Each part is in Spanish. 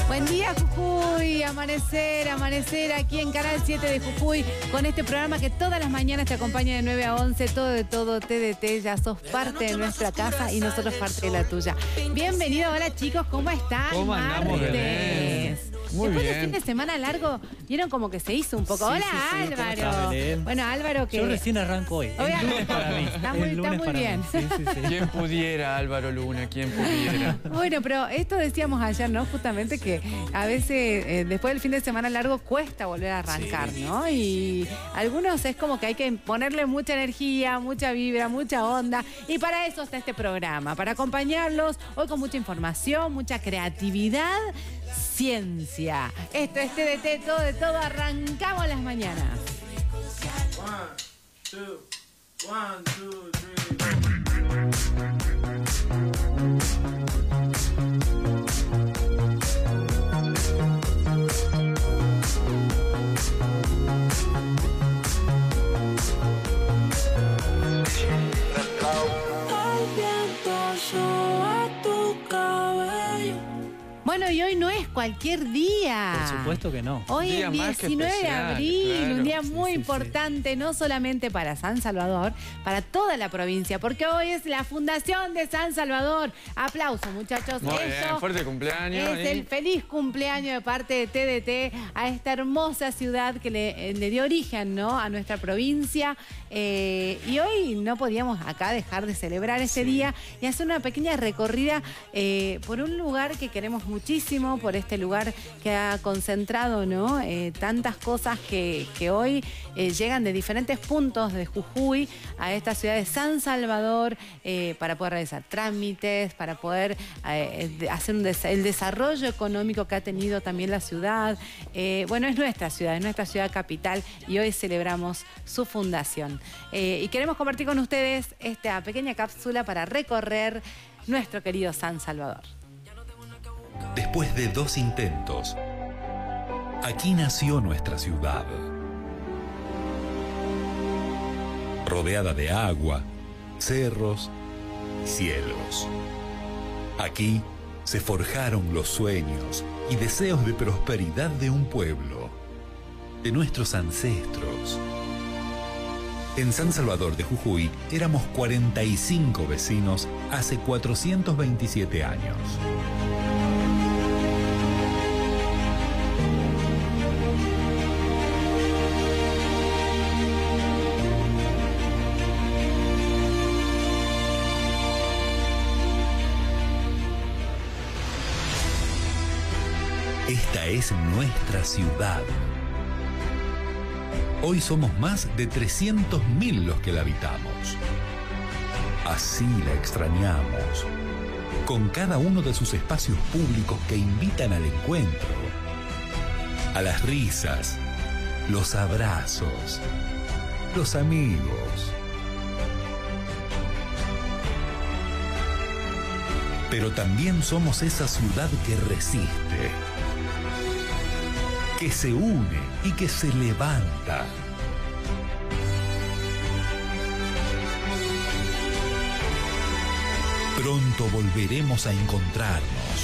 Buen día, Jujuy. Amanecer aquí en Canal 7 de Jujuy con este programa que todas las mañanas te acompaña de 9 a 11. Todo de todo, TDT. Ya sos parte de nuestra casa y nosotros parte de la tuya. Bienvenido. Hola, chicos. ¿Cómo están? ¿Cómo andamos? Muy Después bien. del fin de semana largo, vieron como que se hizo un poco. Sí, Hola, sí, sí. ¿Cómo Álvaro. estás, Belén? Bueno, Álvaro, que... Yo recién arranco hoy. Obviamente. El lunes para mí. Está muy bien. Sí, sí, sí. ¿Quién pudiera, Álvaro Luna? ¿Quién pudiera? Bueno, pero esto decíamos ayer, ¿no? Justamente que a veces después del fin de semana largo cuesta volver a arrancar, Sí. ¿no? Y algunos es como que hay que ponerle mucha energía, mucha vibra, mucha onda. Y para eso está este programa, para acompañarlos hoy con mucha información, mucha creatividad, ciencia. Esto es TDT, todo de todo. Arrancamos las mañanas. 1, 2, 3. Bueno, y hoy no es cualquier día. Por supuesto que no. Hoy Día es más que 19 de especial, abril, claro. un día muy Sí, sí, importante, no solamente para San Salvador, para toda la provincia, porque hoy es la Fundación de San Salvador. Aplausos, muchachos. Muy bien, fuerte cumpleaños. Es el feliz cumpleaños de parte de TDT a esta hermosa ciudad que le dio origen, ¿no?, a nuestra provincia. Y hoy no podíamos acá dejar de celebrar ese día y hacer una pequeña recorrida por un lugar que queremos muchísimo, por este lugar que ha concentrado, ¿no?, tantas cosas que hoy llegan de diferentes puntos de Jujuy a esta ciudad de San Salvador para poder realizar trámites, para poder hacer el desarrollo económico que ha tenido también la ciudad. Bueno, es nuestra ciudad capital y hoy celebramos su fundación. Y queremos compartir con ustedes esta pequeña cápsula para recorrer nuestro querido San Salvador. Después de 2 intentos, aquí nació nuestra ciudad. Rodeada de agua, cerros y cielos. Aquí se forjaron los sueños y deseos de prosperidad de un pueblo, de nuestros ancestros. En San Salvador de Jujuy éramos 45 vecinos hace 427 años. Esta es nuestra ciudad. Hoy somos más de 300.000 los que la habitamos. Así la extrañamos, con cada uno de sus espacios públicos que invitan al encuentro, a las risas, los abrazos, los amigos. Pero también somos esa ciudad que resiste, que se une y que se levanta. Pronto volveremos a encontrarnos.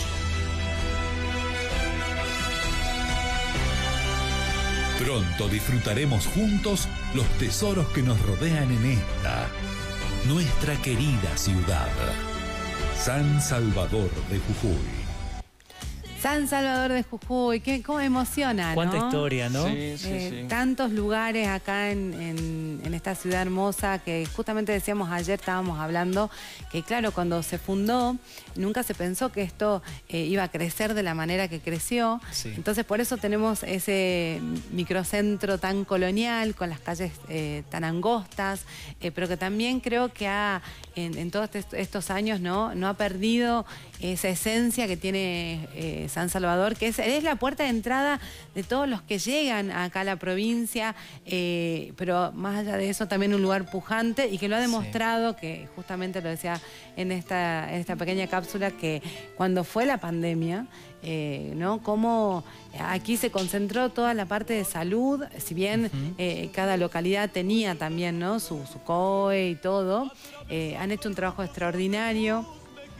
Pronto disfrutaremos juntos los tesoros que nos rodean en esta, nuestra querida ciudad, San Salvador de Jujuy. San Salvador de Jujuy, cómo emociona, ¿no? Cuánta historia, ¿no? Sí. Tantos lugares acá en esta ciudad hermosa que justamente decíamos ayer, estábamos hablando, que claro, cuando se fundó, nunca se pensó que esto iba a crecer de la manera que creció. Sí. Entonces por eso tenemos ese microcentro tan colonial, con las calles tan angostas, pero que también creo que en todos estos años no ha perdido esa esencia que tiene San Salvador, que es la puerta de entrada de todos los que llegan acá a la provincia, pero más allá de eso también un lugar pujante y que lo ha demostrado, que justamente lo decía en esta pequeña cápsula, que cuando fue la pandemia, ¿no?, cómo aquí se concentró toda la parte de salud, si bien cada localidad tenía también, ¿no?, su COE y todo, han hecho un trabajo extraordinario.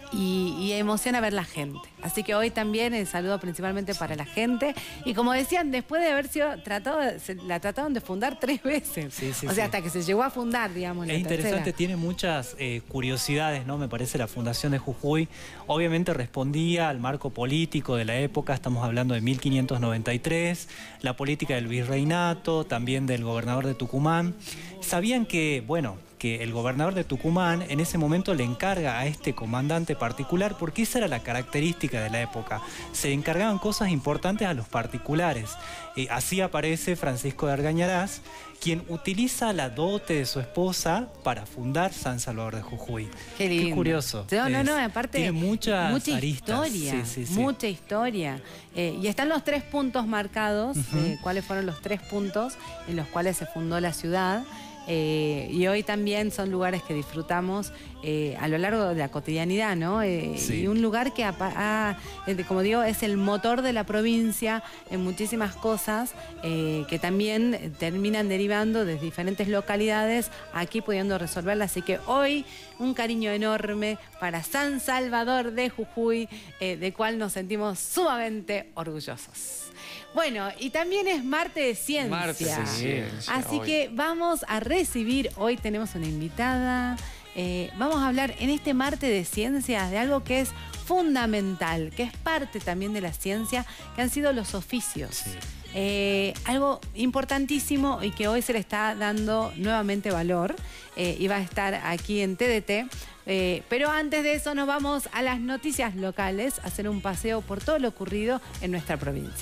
y emociona ver la gente. Así que hoy también el saludo principalmente para la gente. Y como decían, después de haber sido la trataron de fundar 3 veces. Sí, sí, o sea, sí. hasta que se llegó a fundar, digamos, la Es interesante, tercera. tiene muchas curiosidades, ¿no? Me parece la fundación de Jujuy. Obviamente respondía al marco político de la época, estamos hablando de 1593, la política del virreinato, también del gobernador de Tucumán. Sabían que, bueno, que el gobernador de Tucumán en ese momento le encarga a este comandante particular, porque esa era la característica de la época. Se encargaban cosas importantes a los particulares. Así aparece Francisco de Argañarás, quien utiliza la dote de su esposa para fundar San Salvador de Jujuy. Qué lindo. Qué curioso. No, aparte tiene mucha historia, Sí. mucha historia. Y están los 3 puntos marcados, cuáles fueron los 3 puntos en los cuales se fundó la ciudad. Y hoy también son lugares que disfrutamos a lo largo de la cotidianidad, ¿no? Sí. Y un lugar que, como digo, es el motor de la provincia en muchísimas cosas que también terminan derivando de diferentes localidades, aquí pudiendo resolverlas. Así que hoy un cariño enorme para San Salvador de Jujuy, de cual nos sentimos sumamente orgullosos. Bueno, y también es martes de ciencia. Martes de ciencia, Así hoy. que vamos a recibir, hoy tenemos una invitada, vamos a hablar en este martes de ciencias de algo que es fundamental, que es parte también de la ciencia, que han sido los oficios. Sí. Algo importantísimo y que hoy se le está dando nuevamente valor y va a estar aquí en TDT. Pero antes de eso nos vamos a las noticias locales, a hacer un paseo por todo lo ocurrido en nuestra provincia.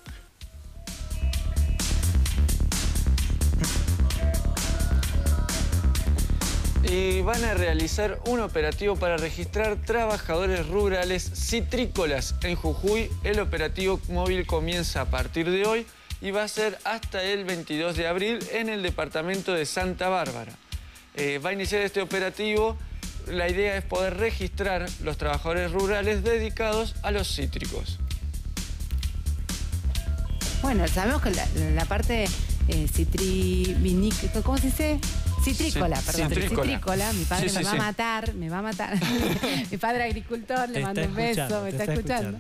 Y van a realizar un operativo para registrar trabajadores rurales citrícolas en Jujuy. El operativo móvil comienza a partir de hoy y va a ser hasta el 22 de abril en el departamento de Santa Bárbara. Va a iniciar este operativo. La idea es poder registrar los trabajadores rurales dedicados a los cítricos. Bueno, sabemos que la parte citrícola, ¿cómo se dice? Citrícola, perdón. Citrícola. Mi padre me va a matar, me va a matar. Mi padre agricultor, le mando un beso, me está escuchando.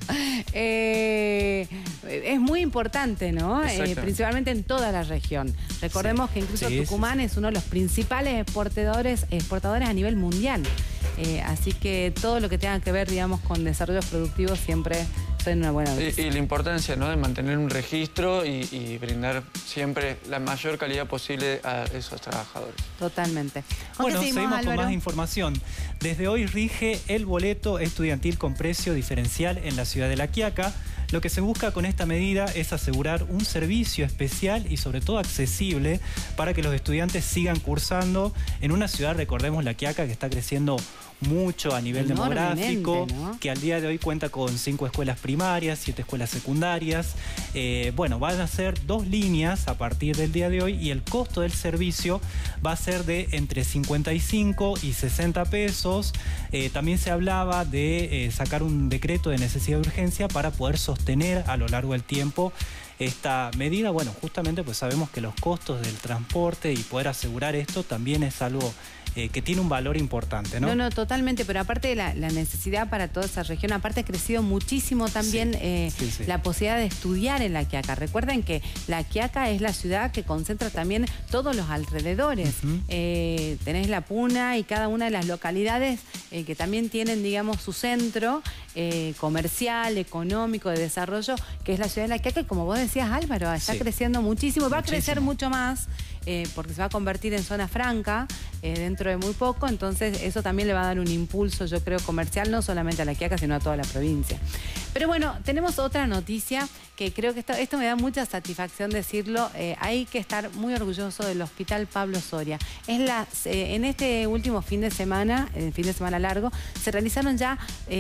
Es muy importante, ¿no? Principalmente en toda la región. Recordemos que incluso Tucumán es uno de los principales exportadores a nivel mundial. Así que todo lo que tenga que ver, digamos, con desarrollos productivos siempre son una buena noticia. Y la importancia, ¿no?, de mantener un registro y brindar siempre la mayor calidad posible a esos trabajadores. Totalmente. Bueno, seguimos con más información. Desde hoy rige el boleto estudiantil con precio diferencial en la ciudad de La Quiaca. Lo que se busca con esta medida es asegurar un servicio especial y sobre todo accesible para que los estudiantes sigan cursando en una ciudad, recordemos, La Quiaca, que está creciendo mucho a nivel demográfico, ¿no? Que al día de hoy cuenta con 5 escuelas primarias, 7 escuelas secundarias. Bueno, van a ser 2 líneas a partir del día de hoy y el costo del servicio va a ser de entre 55 y 60 pesos. También se hablaba de sacar un decreto de necesidad de urgencia para poder sostener a lo largo del tiempo esta medida. Bueno, justamente pues sabemos que los costos del transporte y poder asegurar esto también es algo que tiene un valor importante, ¿no? No, totalmente, pero aparte de la necesidad para toda esa región, aparte ha crecido muchísimo también la posibilidad de estudiar en La Quiaca. Recuerden que La Quiaca es la ciudad que concentra también todos los alrededores. Tenés La Puna y cada una de las localidades que también tienen, digamos, su centro comercial, económico, de desarrollo, que es la ciudad de La Quiaca, y como vos decías, Álvaro, está creciendo muchísimo, va a crecer mucho más, porque se va a convertir en zona franca dentro de muy poco, entonces eso también le va a dar un impulso, yo creo, comercial, no solamente a La Quiaca, sino a toda la provincia. Pero bueno, tenemos otra noticia que creo que esto me da mucha satisfacción decirlo. Hay que estar muy orgulloso del Hospital Pablo Soria. En este último fin de semana, el fin de semana largo, se realizaron ya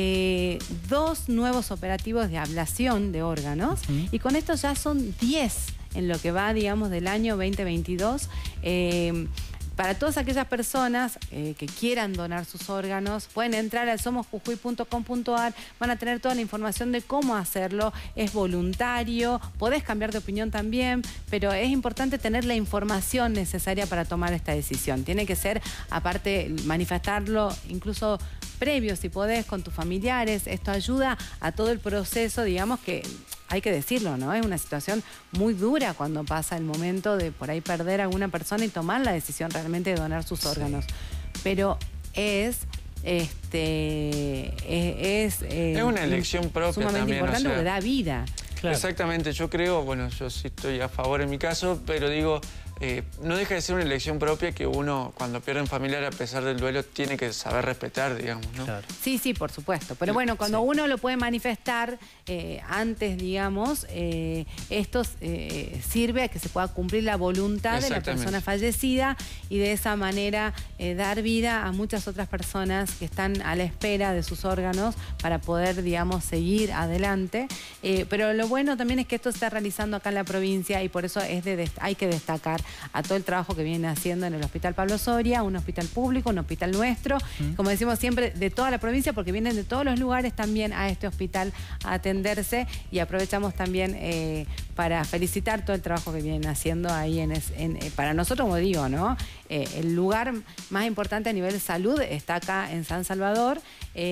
2 nuevos operativos de ablación de órganos, y con esto ya son 10 en lo que va, digamos, del año 2022. Para todas aquellas personas que quieran donar sus órganos, pueden entrar al somosjujuy.com.ar, van a tener toda la información de cómo hacerlo. Es voluntario, podés cambiar de opinión también, pero es importante tener la información necesaria para tomar esta decisión. Tiene que ser, aparte, manifestarlo incluso previos, si podés, con tus familiares. Esto ayuda a todo el proceso, digamos que... Hay que decirlo, ¿no? Es una situación muy dura cuando pasa el momento de por ahí perder a alguna persona y tomar la decisión realmente de donar sus órganos. Pero es una elección propia sumamente también, importante, porque da vida. Claro. Exactamente, yo creo, bueno, yo sí estoy a favor en mi caso, pero digo, no deja de ser una elección propia que uno, cuando pierde un familiar, a pesar del duelo, tiene que saber respetar, digamos, ¿no? Claro. Sí, sí, por supuesto. Pero bueno, cuando uno lo puede manifestar antes, digamos, esto sirve a que se pueda cumplir la voluntad de la persona fallecida y de esa manera dar vida a muchas otras personas que están a la espera de sus órganos para poder, digamos, seguir adelante. Pero lo bueno también es que esto se está realizando acá en la provincia y por eso hay que destacar a todo el trabajo que viene haciendo en el Hospital Pablo Soria, un hospital público, un hospital nuestro, como decimos siempre, de toda la provincia, porque vienen de todos los lugares también a este hospital a atenderse, y aprovechamos también para felicitar todo el trabajo que vienen haciendo ahí para nosotros, como digo, ¿no? El lugar más importante a nivel de salud está acá en San Salvador,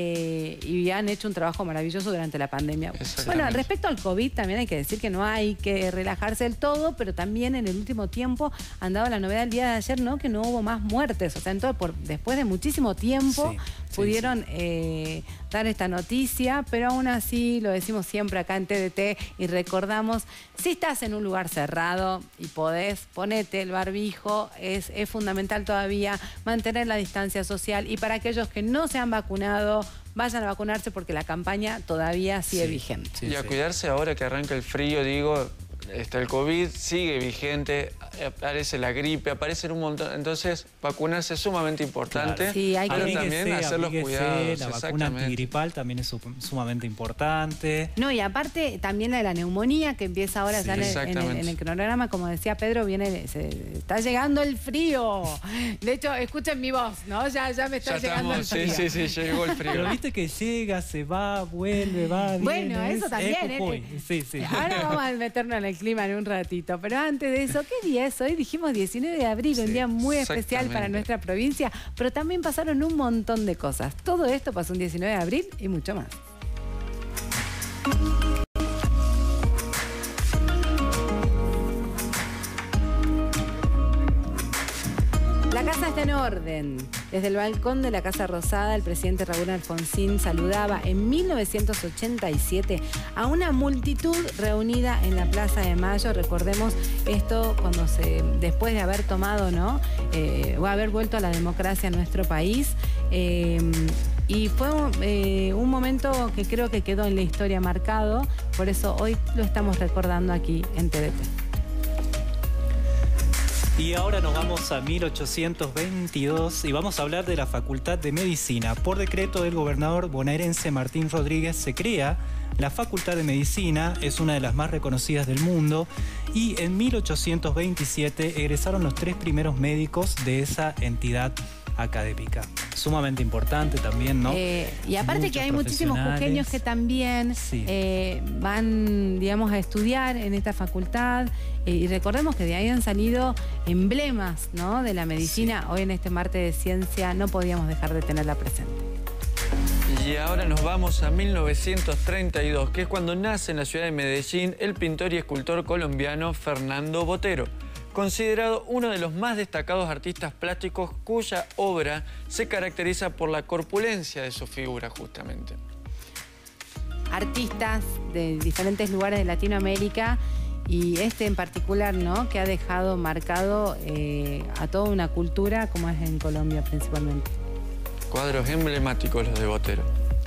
y han hecho un trabajo maravilloso durante la pandemia. Bueno, respecto al COVID también hay que decir que no hay que relajarse del todo, pero también en el último tiempo han dado la novedad el día de ayer, ¿no? Que no hubo más muertes, o sea, después de muchísimo tiempo pudieron dar esta noticia, pero aún así lo decimos siempre acá en TDT y recordamos, si estás en un lugar cerrado y podés, ponete el barbijo, es fundamental todavía mantener la distancia social, y para aquellos que no se han vacunado, vayan a vacunarse porque la campaña todavía sigue vigente. Y a cuidarse ahora que arranca el frío, digo, el COVID sigue vigente, aparece la gripe, aparecen un montón. Entonces, vacunarse es sumamente importante. Claro. Sí, hay pero que también hacer los cuidados. La vacuna antigripal también es sumamente importante. No, y aparte también la de la neumonía, que empieza ahora ya en el cronograma, como decía Pedro, está llegando el frío. De hecho, escuchen mi voz, ¿no? Ya me está llegando el frío. Sí, llegó el frío. Pero viste que llega, se va, vuelve, va, viene. Bueno, eso también, Sí. Ahora vamos a meternos en el clima en un ratito, pero antes de eso, ¿qué día es hoy? Dijimos 19 de abril, un día muy especial para nuestra provincia, pero también pasaron un montón de cosas. Todo esto pasó un 19 de abril y mucho más. La casa está en orden. Desde el balcón de la Casa Rosada, el presidente Raúl Alfonsín saludaba en 1987 a una multitud reunida en la Plaza de Mayo. Recordemos esto después de haber tomado, ¿no? O haber vuelto a la democracia en nuestro país. Y fue un momento que creo que quedó en la historia marcado. Por eso hoy lo estamos recordando aquí en TDT. Y ahora nos vamos a 1822 y vamos a hablar de la Facultad de Medicina. Por decreto del gobernador bonaerense Martín Rodríguez se crea la Facultad de Medicina, es una de las más reconocidas del mundo, y en 1827 egresaron los 3 primeros médicos de esa entidad académica. Sumamente importante también, ¿no? Y aparte que hay muchísimos jujeños que también van, digamos, a estudiar en esta facultad, y recordemos que de ahí han salido emblemas, ¿no? De la medicina. Hoy en este martes de ciencia no podíamos dejar de tenerla presente. Y ahora nos vamos a 1932, que es cuando nace en la ciudad de Medellín el pintor y escultor colombiano Fernando Botero, considerado uno de los más destacados artistas plásticos, cuya obra se caracteriza por la corpulencia de su figura, justamente. Artistas de diferentes lugares de Latinoamérica, y este en particular, ¿no? Que ha dejado marcado a toda una cultura, como es en Colombia principalmente. Cuadros emblemáticos los de Botero.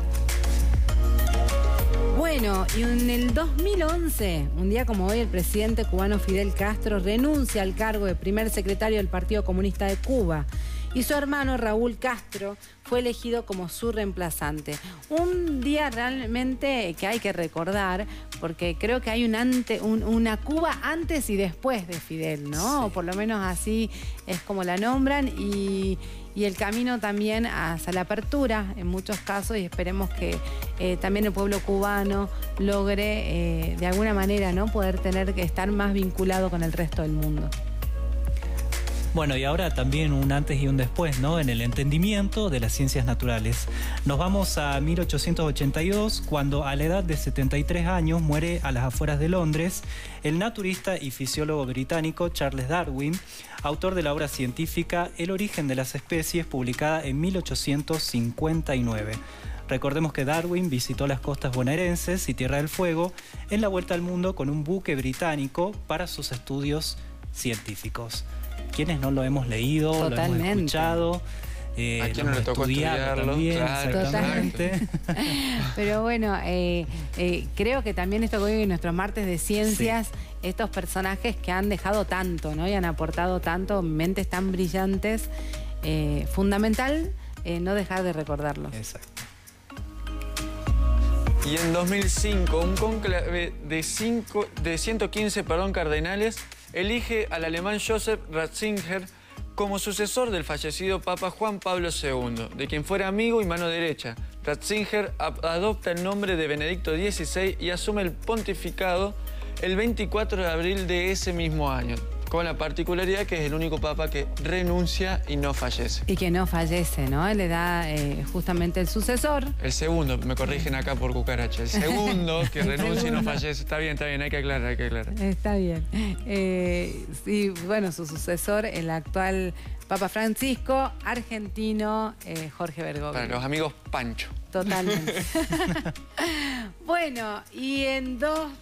Bueno, y en el 2011, un día como hoy, el presidente cubano Fidel Castro renuncia al cargo de primer secretario del Partido Comunista de Cuba, y su hermano Raúl Castro fue elegido como su reemplazante. Un día realmente que hay que recordar, porque creo que hay una Cuba antes y después de Fidel, ¿no? O por lo menos así es como la nombran, y el camino también hacia la apertura en muchos casos, y esperemos que también el pueblo cubano logre de alguna manera, ¿no? Poder estar más vinculado con el resto del mundo. Bueno, y ahora también un antes y un después, ¿no? En el entendimiento de las ciencias naturales. Nos vamos a 1882, cuando a la edad de 73 años muere a las afueras de Londres el naturista y fisiólogo británico Charles Darwin, autor de la obra científica El origen de las especies, publicada en 1859. Recordemos que Darwin visitó las costas bonaerenses y Tierra del Fuego en la vuelta al mundo con un buque británico para sus estudios científicos. Quienes no lo hemos leído, Totalmente. lo hemos escuchado, ¿A quién no lo le tocó estudiarlo? también, Claro, exactamente. Pero bueno, creo que también esto que hoy en nuestros martes de ciencias, estos personajes que han dejado tanto, ¿no? Y han aportado tanto, mentes tan brillantes, fundamental no dejar de recordarlos. Exacto. Y en 2005, un cónclave de 115 cardenales elige al alemán Joseph Ratzinger como sucesor del fallecido Papa Juan Pablo II, de quien fuera amigo y mano derecha. Ratzinger adopta el nombre de Benedicto XVI y asume el pontificado el 24 de abril de ese mismo año, con la particularidad que es el único papa que renuncia y no fallece. Y que no fallece, ¿no? Él le da justamente el sucesor. El segundo, me corrigen acá por cucaracha, el segundo que renuncia y no fallece. Está bien, hay que aclarar, Está bien. Sí, bueno, su sucesor, el actual Papa Francisco, argentino, Jorge Bergoglio. Para los amigos Pancho. Totalmente. Bueno, y en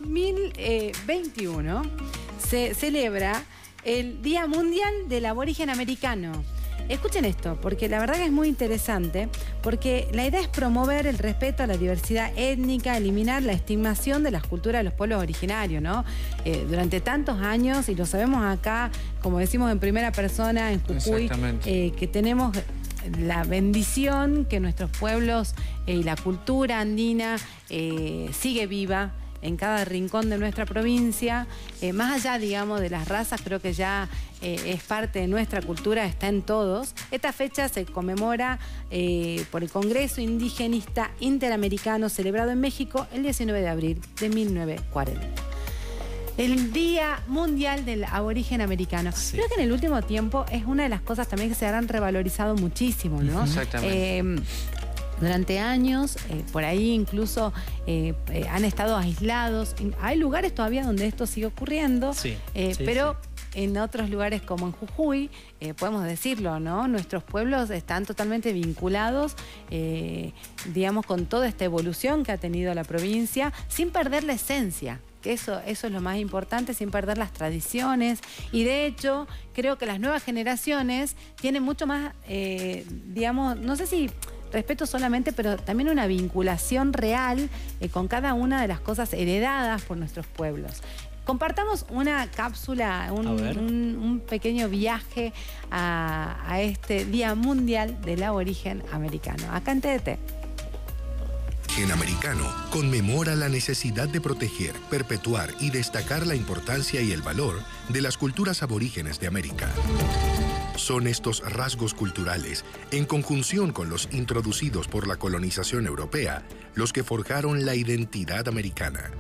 2021 se celebra el Día Mundial del Aborigen Americano. Escuchen esto, porque la verdad que es muy interesante, porque la idea es promover el respeto a la diversidad étnica, eliminar la estigmación de las culturas de los pueblos originarios, ¿no? Durante tantos años, y lo sabemos acá, como decimos en primera persona, en Jujuy, que tenemos la bendición que nuestros pueblos y la cultura andina sigue viva en cada rincón de nuestra provincia, más allá, digamos, de las razas, creo que ya es parte de nuestra cultura, está en todos. Esta fecha se conmemora por el Congreso Indigenista Interamericano celebrado en México el 19 de abril de 1940. El Día Mundial del Aborigen Americano. Sí. Creo que en el último tiempo es una de las cosas también que se han revalorizado muchísimo, ¿no? Exactamente. Durante años, por ahí incluso han estado aislados. Hay lugares todavía donde esto sigue ocurriendo, pero en otros lugares como en Jujuy, podemos decirlo, ¿no? Nuestros pueblos están totalmente vinculados, digamos, con toda esta evolución que ha tenido la provincia, sin perder la esencia. Que eso es lo más importante, sin perder las tradiciones. Y de hecho, creo que las nuevas generaciones tienen mucho más, digamos, no sé si respeto solamente, pero también una vinculación real con cada una de las cosas heredadas por nuestros pueblos. Compartamos una cápsula, un pequeño viaje a este Día Mundial del Aborigen Americano, acá en TDT. En Americano, conmemora la necesidad de proteger, perpetuar y destacar la importancia y el valor de las culturas aborígenes de América. Son estos rasgos culturales, en conjunción con los introducidos por la colonización europea, los que forjaron la identidad americana.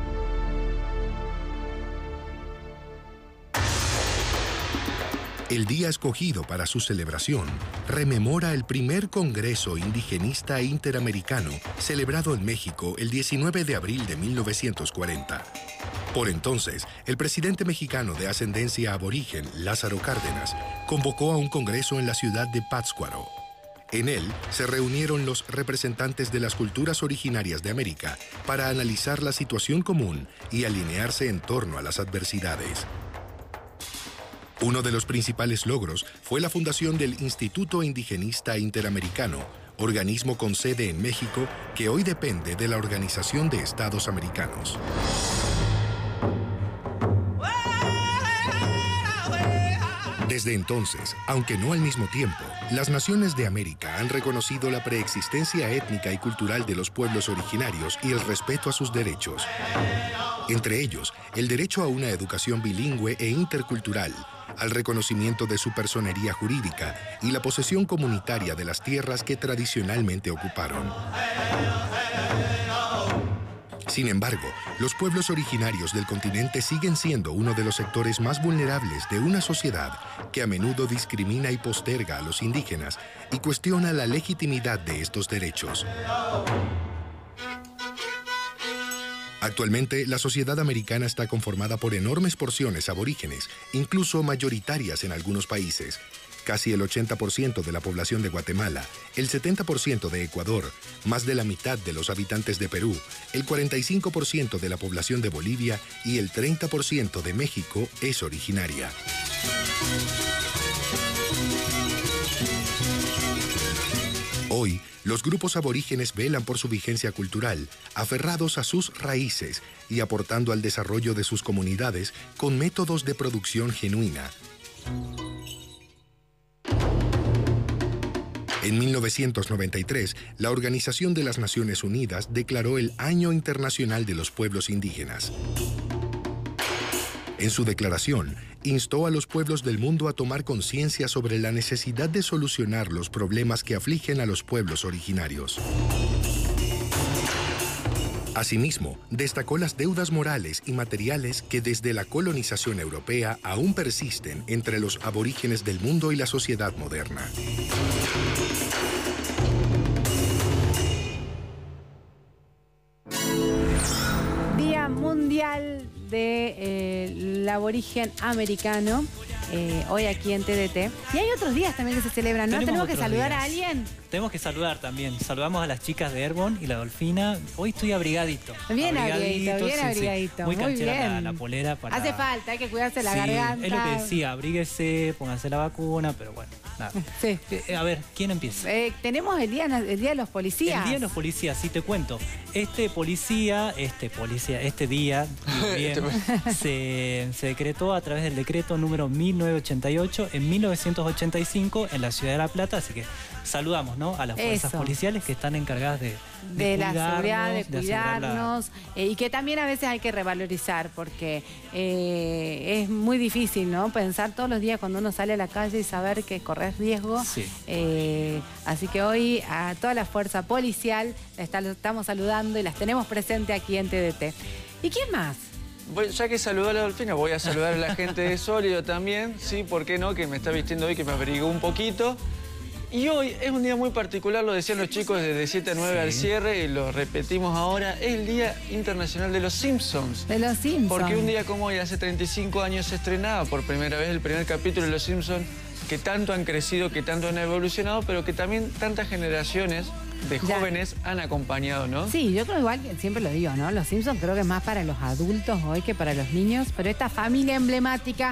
El día escogido para su celebración rememora el primer Congreso Indigenista Interamericano celebrado en México el 19 de abril de 1940. Por entonces, el presidente mexicano de ascendencia aborigen, Lázaro Cárdenas, convocó a un congreso en la ciudad de Pátzcuaro. En él se reunieron los representantes de las culturas originarias de América para analizar la situación común y alinearse en torno a las adversidades. Uno de los principales logros fue la fundación del Instituto Indigenista Interamericano, organismo con sede en México que hoy depende de la Organización de Estados Americanos. Desde entonces, aunque no al mismo tiempo, las naciones de América han reconocido la preexistencia étnica y cultural de los pueblos originarios y el respeto a sus derechos. Entre ellos, el derecho a una educación bilingüe e intercultural, al reconocimiento de su personería jurídica y la posesión comunitaria de las tierras que tradicionalmente ocuparon. Sin embargo, los pueblos originarios del continente siguen siendo uno de los sectores más vulnerables de una sociedad que a menudo discrimina y posterga a los indígenas y cuestiona la legitimidad de estos derechos. Actualmente, la sociedad americana está conformada por enormes porciones aborígenes, incluso mayoritarias en algunos países. Casi el 80% de la población de Guatemala, el 70% de Ecuador, más de la mitad de los habitantes de Perú, el 45% de la población de Bolivia y el 30% de México es originaria. Hoy, los grupos aborígenes velan por su vigencia cultural, aferrados a sus raíces y aportando al desarrollo de sus comunidades con métodos de producción genuina. En 1993, la Organización de las Naciones Unidas declaró el Año Internacional de los Pueblos Indígenas. En su declaración, instó a los pueblos del mundo a tomar conciencia sobre la necesidad de solucionar los problemas que afligen a los pueblos originarios. Asimismo, destacó las deudas morales y materiales que desde la colonización europea aún persisten entre los aborígenes del mundo y la sociedad moderna. Día Mundial del Aborigen Americano, hoy aquí en TDT. Y hay otros días también que se celebran, ¿no? ¿Tenemos que saludar a alguien? Tenemos que saludar también. Saludamos a las chicas de Airborne y la Dolfina. Hoy estoy abrigadito. Bien abrigadito, bien sí, abrigadito. Sí. Muy canchera bien. la polera. Para... Hace falta, hay que cuidarse la sí, garganta. Es lo que decía, abríguese, pónganse la vacuna, pero bueno, nada. Sí. A ver, ¿quién empieza? Tenemos el día de los policías. El Día de los Policías, sí te cuento. Este día bien, se decretó a través del decreto número 1988 en 1985 en la ciudad de La Plata, así que saludamos, ¿no?, a las fuerzas policiales que están encargadas de la seguridad, de cuidarnos, la... y que también a veces hay que revalorizar porque es muy difícil, ¿no?, pensar todos los días cuando uno sale a la calle y saber que corres riesgo. Sí. Así que hoy a toda la fuerza policial estamos saludando y las tenemos presente aquí en TDT. ¿Y quién más? Bueno, ya que saludó a la Dolfina, voy a saludar a la gente de Sólido también, sí, ¿por qué no?, que me está vistiendo hoy, que me abrigó un poquito. Y hoy es un día muy particular, lo decían los chicos desde 7 a 9 al cierre y lo repetimos ahora, es el Día Internacional de los Simpsons. De los Simpsons. Porque un día como hoy, hace 35 años, se estrenaba por primera vez el primer capítulo de los Simpsons, que tanto han crecido, que tanto han evolucionado, pero que también tantas generaciones de jóvenes han acompañado, ¿no? Sí, yo creo igual que siempre lo digo, ¿no? Los Simpsons creo que es más para los adultos hoy que para los niños, pero esta familia emblemática,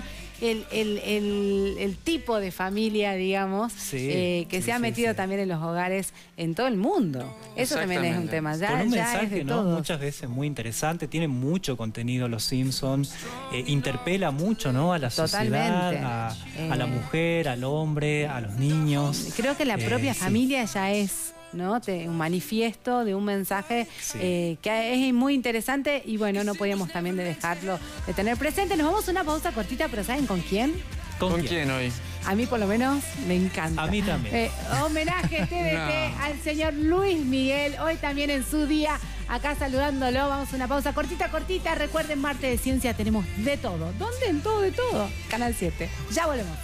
el tipo de familia, digamos, que se ha metido también en los hogares en todo el mundo. Eso también es un tema. Con un mensaje, es de ¿no?, todos. muchas veces muy interesante, tiene mucho contenido Los Simpsons, interpela mucho, ¿no?, a la sociedad, a la mujer, al hombre, a los niños. Creo que la propia familia ya es, ¿no?, un manifiesto de un mensaje que es muy interesante y bueno, no podíamos también dejarlo de tener presente. Nos vamos a una pausa cortita, pero ¿saben con quién? ¿Con quién hoy? A mí por lo menos me encanta. A mí también. Homenaje TDT al señor Luis Miguel, hoy también en su día, acá saludándolo. Vamos a una pausa cortita. Recuerden, Martes de Ciencia tenemos de todo. ¿Dónde? En todo, de todo. Canal 7. Ya volvemos.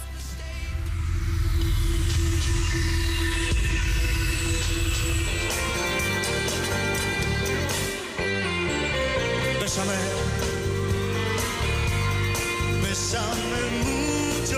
Bésame, bésame mucho,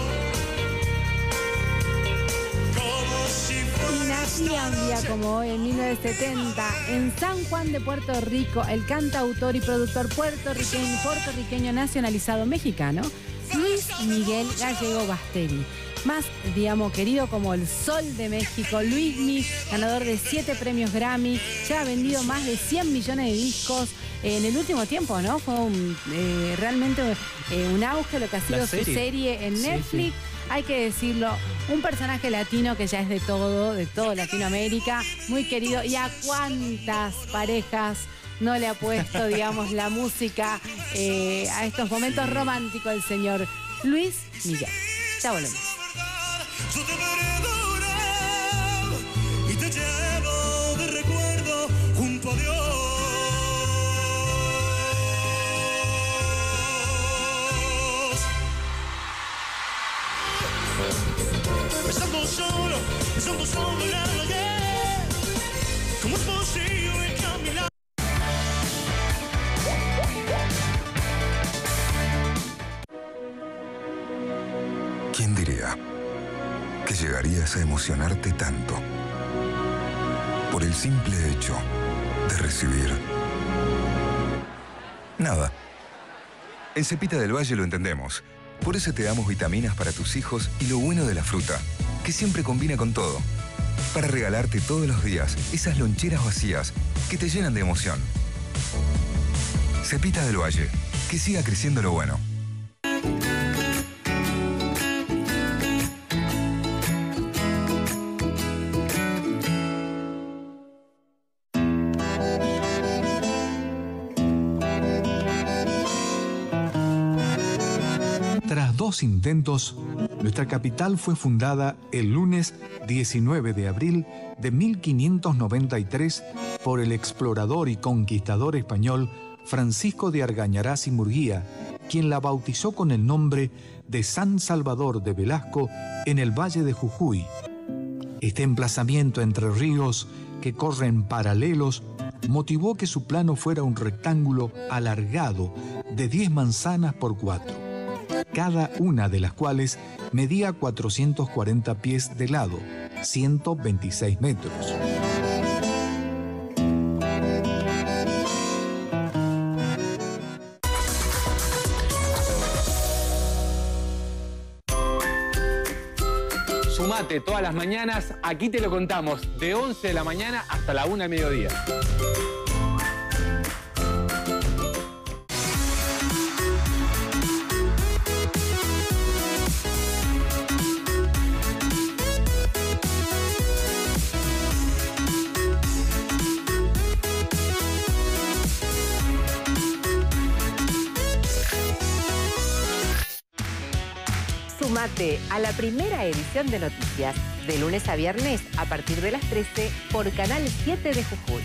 como si fuera. Y nacía un día como hoy, en 1970, en San Juan de Puerto Rico, el cantautor y productor puertorriqueño nacionalizado mexicano, Luis Miguel Gallego Basteri. Más, digamos, querido como el Sol de México. Luismi, ganador de 7 premios Grammy, ya ha vendido más de 100 millones de discos en el último tiempo, ¿no? Fue realmente un auge lo que ha sido su serie en Netflix. Hay que decirlo, un personaje latino que ya es de todo Latinoamérica, muy querido. Y a cuántas parejas no le ha puesto, digamos, la música a estos momentos románticos el señor Luis Miguel. Ya volvemos. Yo te perdono y te llevo de recuerdo junto a Dios. llegas a emocionarte tanto por el simple hecho de recibir nada? En Cepita del Valle lo entendemos. Por eso te damos vitaminas para tus hijos y lo bueno de la fruta, que siempre combina con todo. Para regalarte todos los días esas loncheras vacías que te llenan de emoción. Cepita del Valle, que siga creciendo lo bueno. Tras 2 intentos, nuestra capital fue fundada el lunes 19 de abril de 1593 por el explorador y conquistador español Francisco de Argañarás y Murguía, quien la bautizó con el nombre de San Salvador de Velasco en el Valle de Jujuy. Este emplazamiento entre ríos que corren paralelos motivó que su plano fuera un rectángulo alargado de 10 manzanas por 4. Cada una de las cuales medía 440 pies de lado, 126 metros. Sumate todas las mañanas, aquí te lo contamos, de 11 de la mañana hasta la 1 del mediodía. Sumate a la primera edición de noticias, de lunes a viernes a partir de las 13 por Canal 7 de Jujuy.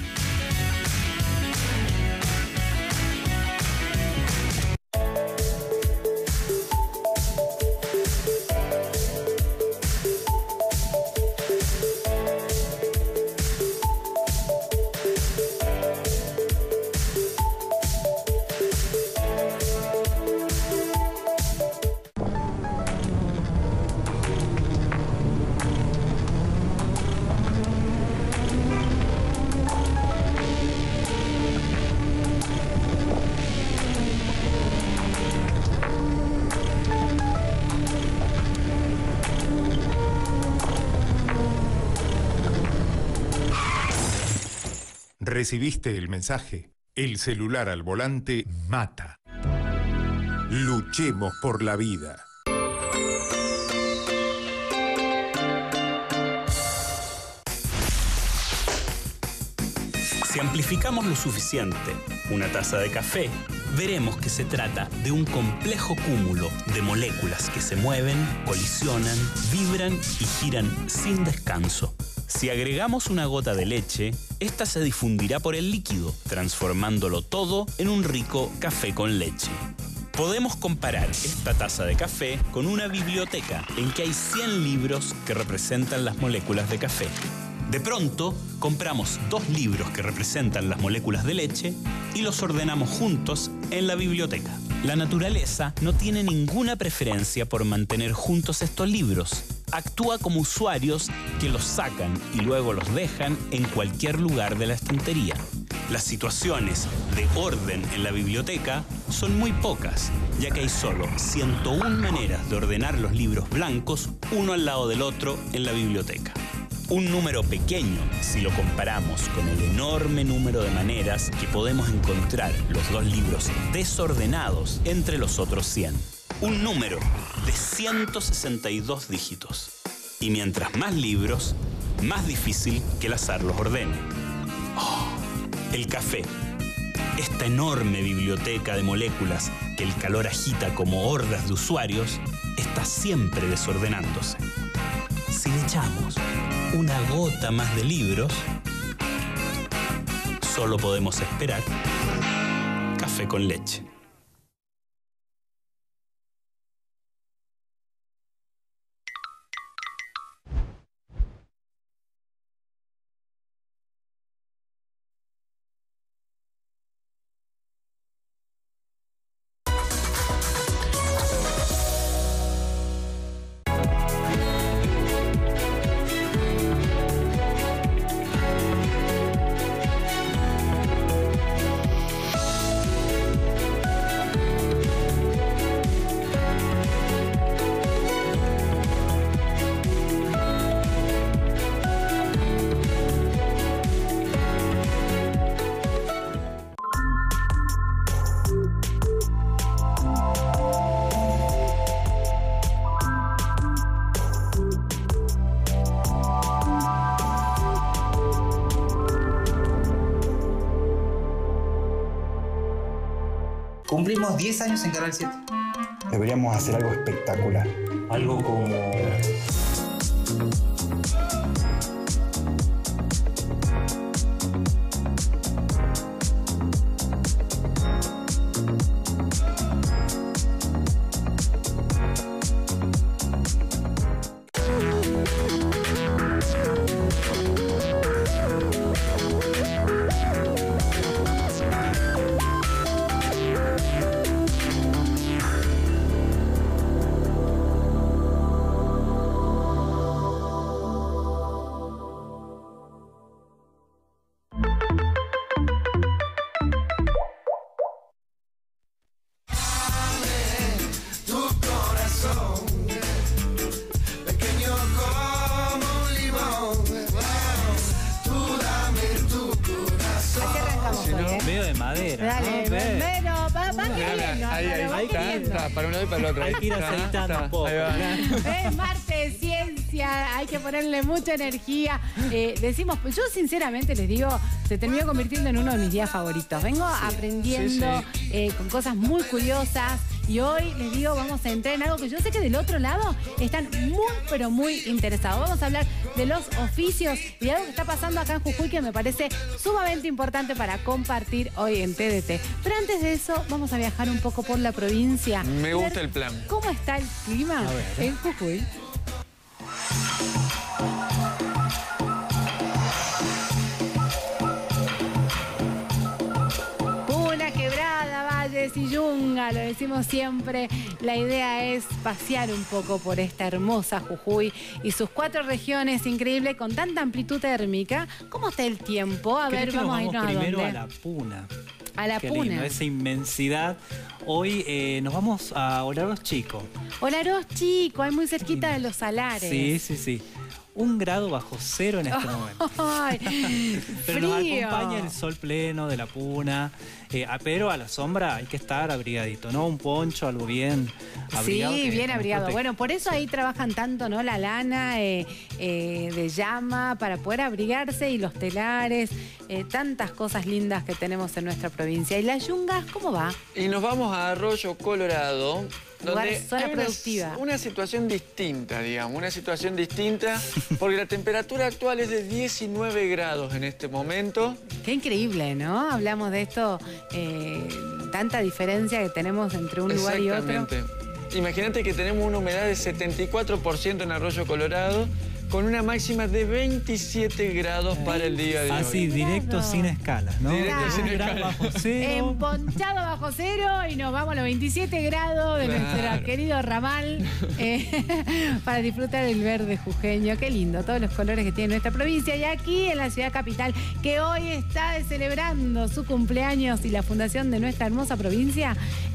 ¿Recibiste el mensaje? El celular al volante mata. Luchemos por la vida. Si amplificamos lo suficiente una taza de café, veremos que se trata de un complejo cúmulo de moléculas que se mueven, colisionan, vibran y giran sin descanso. Si agregamos una gota de leche, esta se difundirá por el líquido, transformándolo todo en un rico café con leche. Podemos comparar esta taza de café con una biblioteca en que hay 100 libros que representan las moléculas de café. De pronto, compramos 2 libros que representan las moléculas de leche y los ordenamos juntos en la biblioteca. La naturaleza no tiene ninguna preferencia por mantener juntos estos libros. Actúa como usuarios que los sacan y luego los dejan en cualquier lugar de la estantería. Las situaciones de orden en la biblioteca son muy pocas, ya que hay solo 101 maneras de ordenar los libros blancos uno al lado del otro en la biblioteca. Un número pequeño si lo comparamos con el enorme número de maneras que podemos encontrar los 2 libros desordenados entre los otros 100. Un número de 162 dígitos. Y mientras más libros, más difícil que el azar los ordene. Oh, el café. Esta enorme biblioteca de moléculas que el calor agita como hordas de usuarios, está siempre desordenándose. Si le echamos una gota más de libros, solo podemos esperar café con leche. Cumplimos 10 años en Canal 7. Deberíamos hacer algo espectacular. Algo como... Para uno y para el otro. Hay que ir aceitando un poco. Es martes de ciencia, hay que ponerle mucha energía. Decimos, yo sinceramente les digo, se terminó convirtiendo en uno de mis días favoritos. Vengo aprendiendo con cosas muy curiosas. Y hoy les digo, vamos a entrar en algo que yo sé que del otro lado están muy, pero muy interesados. Vamos a hablar de los oficios y de algo que está pasando acá en Jujuy que me parece sumamente importante para compartir hoy en TDT. Pero antes de eso, vamos a viajar un poco por la provincia. Me gusta el plan. ¿Cómo está el clima en Jujuy? Y Yunga, lo decimos siempre, la idea es pasear un poco por esta hermosa Jujuy y sus 4 regiones increíbles con tanta amplitud térmica. ¿Cómo está el tiempo? A ver, vamos a irnos primero a la Puna. A la Qué Puna. lindo, esa inmensidad. Hoy nos vamos a Olaros Chico. Olaros Chico, hay muy cerquita de los salares. Sí, sí, sí. 1 grado bajo cero en este momento. Ay, pero nos frío. acompaña el sol pleno de la Puna. Pero a la sombra hay que estar abrigadito, ¿no? Un poncho, algo bien abrigado. Sí, bien abrigado. Bueno, por eso ahí trabajan tanto, ¿no? La lana de llama para poder abrigarse y los telares, tantas cosas lindas que tenemos en nuestra provincia. ¿Y las yungas, cómo va? Y nos vamos a Arroyo Colorado, donde zona hay productiva. una situación distinta, digamos, una situación distinta, porque la temperatura actual es de 19 grados en este momento. Qué increíble, ¿no? Hablamos de esto, tanta diferencia que tenemos entre un lugar y otro. Exactamente. Imagínate que tenemos una humedad de 74% en Arroyo Colorado, con una máxima de 27 grados para el día de hoy. Así, directo sin escalas, ¿no? Directo sin escalas. Bajo cero. Emponchado bajo cero y nos vamos a los 27 grados de nuestro querido ramal para disfrutar del verde jujeño. Qué lindo, todos los colores que tiene nuestra provincia. Y aquí en la ciudad capital, que hoy está celebrando su cumpleaños y la fundación de nuestra hermosa provincia,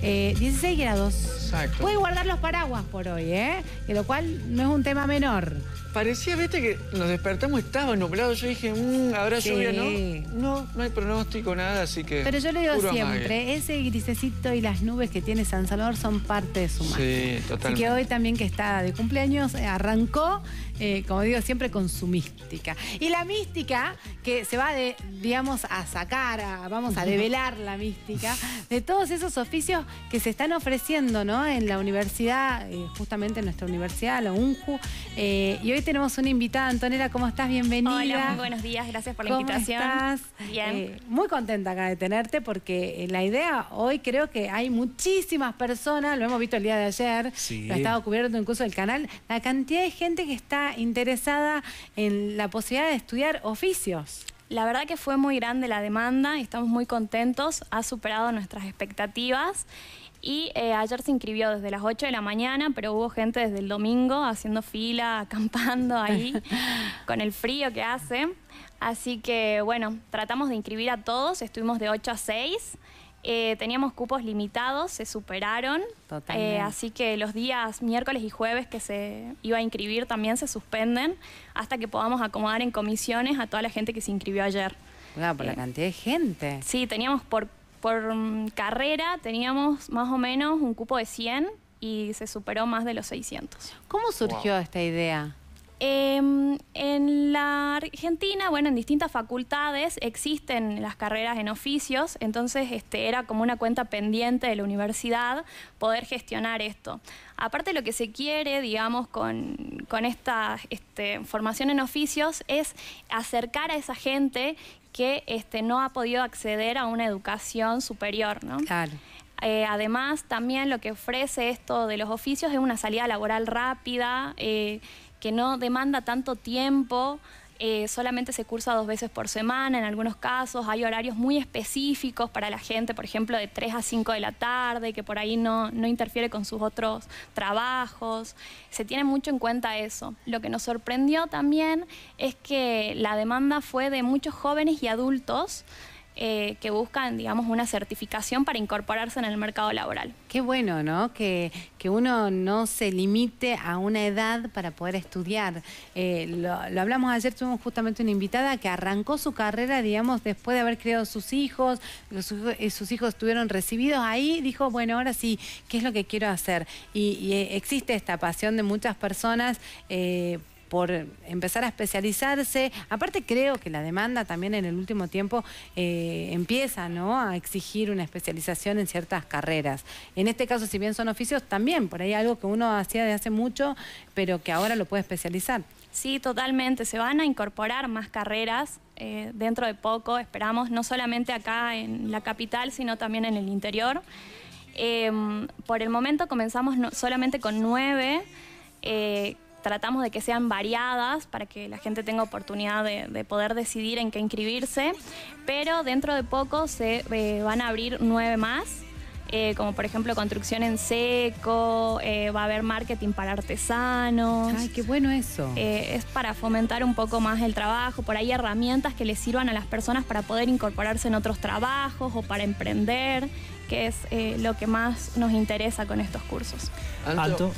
16 grados. Exacto. Puede guardar los paraguas por hoy, que lo cual no es un tema menor. Parecía, viste, que nos despertamos y estaba nublado. Yo dije, ¿habrá lluvia? No, no hay pronóstico, nada, así que... Pero yo le digo puro siempre, amague. ese grisecito y las nubes que tiene San Salvador son parte de su magia. Sí, totalmente. Así que hoy también que está de cumpleaños, arrancó, como digo siempre, con su mística. Y la mística que se va, digamos, a sacar, vamos a develar la mística de todos esos oficios que se están ofreciendo, ¿no? En la universidad, justamente en nuestra universidad, la UNJU. Y hoy tenemos una invitada, Antonella, ¿cómo estás? Bienvenida. Hola, muy buenos días, gracias por la invitación. ¿Cómo estás? Bien. Muy contenta acá de tenerte porque la idea hoy creo que hay muchísimas personas, lo hemos visto el día de ayer, lo ha estado cubierto incluso el canal, la cantidad de gente que está interesada en la posibilidad de estudiar oficios. La verdad que fue muy grande la demanda y estamos muy contentos, ha superado nuestras expectativas. Y ayer se inscribió desde las 8 de la mañana, pero hubo gente desde el domingo haciendo fila, acampando ahí, con el frío que hace. Así que, bueno, tratamos de inscribir a todos, estuvimos de 8 a 6. Teníamos cupos limitados, se superaron. Así que los días miércoles y jueves que se iba a inscribir también se suspenden hasta que podamos acomodar en comisiones a toda la gente que se inscribió ayer. Claro, por la cantidad de gente. Sí, teníamos por carrera teníamos más o menos un cupo de 100 y se superó más de los 600. ¿Cómo surgió esta idea? En la Argentina, bueno, en distintas facultades existen las carreras en oficios, entonces era como una cuenta pendiente de la universidad poder gestionar esto. Aparte, lo que se quiere, digamos, con esta formación en oficios es acercar a esa gente que no ha podido acceder a una educación superior, ¿no? Claro. Además, también lo que ofrece esto de los oficios es una salida laboral rápida, que no demanda tanto tiempo, solamente se cursa 2 veces por semana en algunos casos, hay horarios muy específicos para la gente, por ejemplo, de 3 a 5 de la tarde, que por ahí no interfiere con sus otros trabajos. Se tiene mucho en cuenta eso. Lo que nos sorprendió también es que la demanda fue de muchos jóvenes y adultos que buscan, digamos, una certificación para incorporarse en el mercado laboral. Qué bueno, ¿no? Que uno no se limite a una edad para poder estudiar. Lo hablamos ayer, tuvimos justamente una invitada que arrancó su carrera, digamos, después de haber criado sus hijos, sus hijos estuvieron recibidos ahí, dijo, bueno, ahora sí, ¿qué es lo que quiero hacer? Y existe esta pasión de muchas personas por empezar a especializarse. Aparte, creo que la demanda también en el último tiempo empieza, ¿no?, a exigir una especialización en ciertas carreras. En este caso, si bien son oficios, también por ahí algo que uno hacía de hace mucho, pero que ahora lo puede especializar. Sí, totalmente. Se van a incorporar más carreras dentro de poco, esperamos, no solamente acá en la capital, sino también en el interior. Por el momento comenzamos solamente con 9, tratamos de que sean variadas para que la gente tenga oportunidad de poder decidir en qué inscribirse, pero dentro de poco se van a abrir 9 más, como por ejemplo construcción en seco, va a haber marketing para artesanos. ¡Ay, qué bueno eso! Es para fomentar un poco más el trabajo, por ahí herramientas que les sirvan a las personas para poder incorporarse en otros trabajos o para emprender, que es lo que más nos interesa con estos cursos. Anto.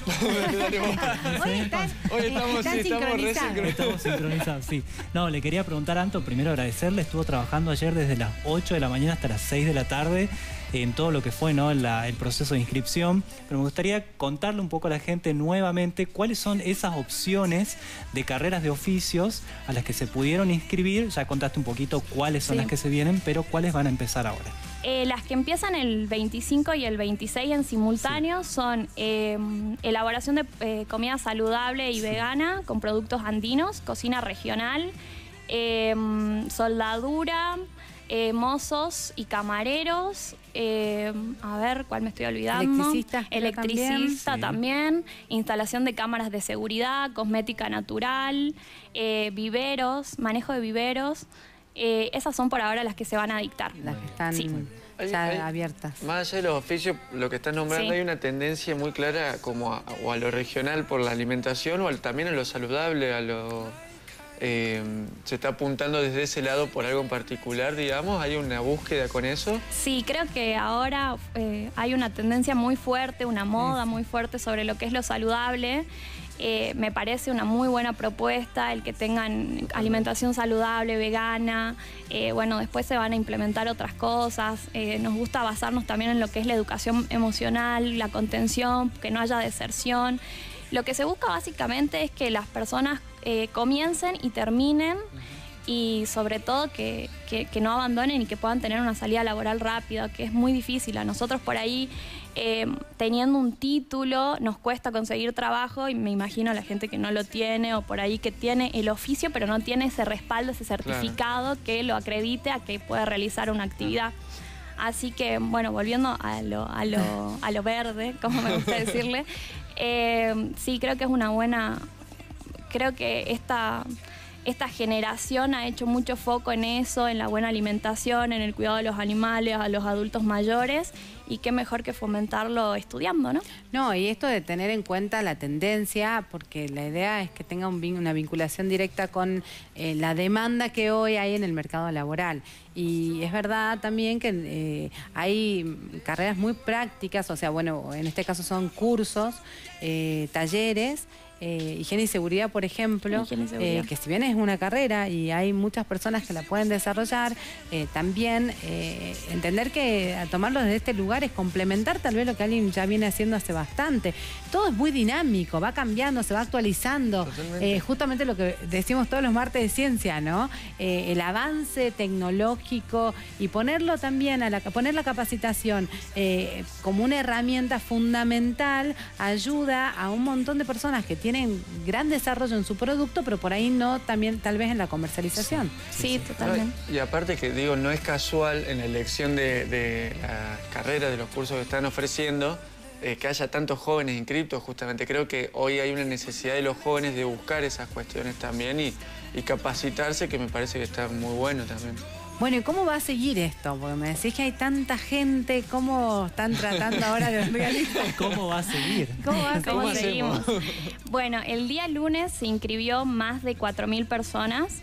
Estamos sincronizados, sí. No, le quería preguntar a Anto, primero agradecerle, estuvo trabajando ayer desde las 8 de la mañana hasta las 6 de la tarde en todo lo que fue, ¿no?, el proceso de inscripción, pero me gustaría contarle un poco a la gente nuevamente cuáles son esas opciones de carreras de oficios a las que se pudieron inscribir. Ya contaste un poquito cuáles son las que se vienen, pero cuáles van a empezar ahora. Las que empiezan el 25 y el 26 en simultáneo son elaboración de comida saludable y vegana con productos andinos, cocina regional, soldadura, mozos y camareros, a ver, ¿cuál me estoy olvidando? Electricista también, instalación de cámaras de seguridad, cosmética natural, viveros, manejo de viveros. Esas son por ahora las que se van a dictar. Las que están ya abiertas. Más allá de los oficios, lo que estás nombrando, hay una tendencia muy clara como a lo regional por la alimentación o también a lo saludable, a lo... ¿se está apuntando desde ese lado por algo en particular, digamos? ¿Hay una búsqueda con eso? Sí, creo que ahora hay una tendencia muy fuerte, una moda muy fuerte sobre lo que es lo saludable. Me parece una muy buena propuesta el que tengan alimentación saludable, vegana. Bueno, después se van a implementar otras cosas. Nos gusta basarnos también en lo que es la educación emocional, la contención, que no haya deserción. Lo que se busca básicamente es que las personas comiencen y terminen, y sobre todo que no abandonen y que puedan tener una salida laboral rápida, que es muy difícil. A nosotros por ahí, teniendo un título, nos cuesta conseguir trabajo, y me imagino a la gente que no lo tiene, o por ahí que tiene el oficio pero no tiene ese respaldo, ese certificado que lo acredite a que pueda realizar una actividad. Así que, bueno, volviendo a lo verde, como me gusta decirle, sí, creo que es una buena... Creo que esta generación ha hecho mucho foco en eso, en la buena alimentación, en el cuidado de los animales, a los adultos mayores, y qué mejor que fomentarlo estudiando, ¿no? No, y esto de tener en cuenta la tendencia, porque la idea es que tenga una vinculación directa con la demanda que hoy hay en el mercado laboral. Y es verdad también que hay carreras muy prácticas, o sea, bueno, en este caso son cursos, talleres, higiene y seguridad, por ejemplo, que si bien es una carrera y hay muchas personas que la pueden desarrollar, también entender que a tomarlo desde este lugar es complementar tal vez lo que alguien ya viene haciendo hace bastante. Todo es muy dinámico, va cambiando, se va actualizando. Justamente lo que decimos todos los martes de ciencia, ¿no? El avance tecnológico y ponerlo también, poner la capacitación como una herramienta fundamental, ayuda a un montón de personas que tienen gran desarrollo en su producto, pero por ahí no también tal vez en la comercialización. Sí, totalmente. Y aparte que digo, no es casual en la elección de la carrera, de los cursos que están ofreciendo, que haya tantos jóvenes inscritos. Justamente creo que hoy hay una necesidad de los jóvenes de buscar esas cuestiones también y capacitarse, que me parece que está muy bueno también. Bueno, ¿y cómo va a seguir esto? Porque me decís que hay tanta gente, ¿cómo están tratando ahora de organizar? ¿Cómo va a seguir? ¿Cómo seguimos? Bueno, el día lunes se inscribió más de 4.000 personas.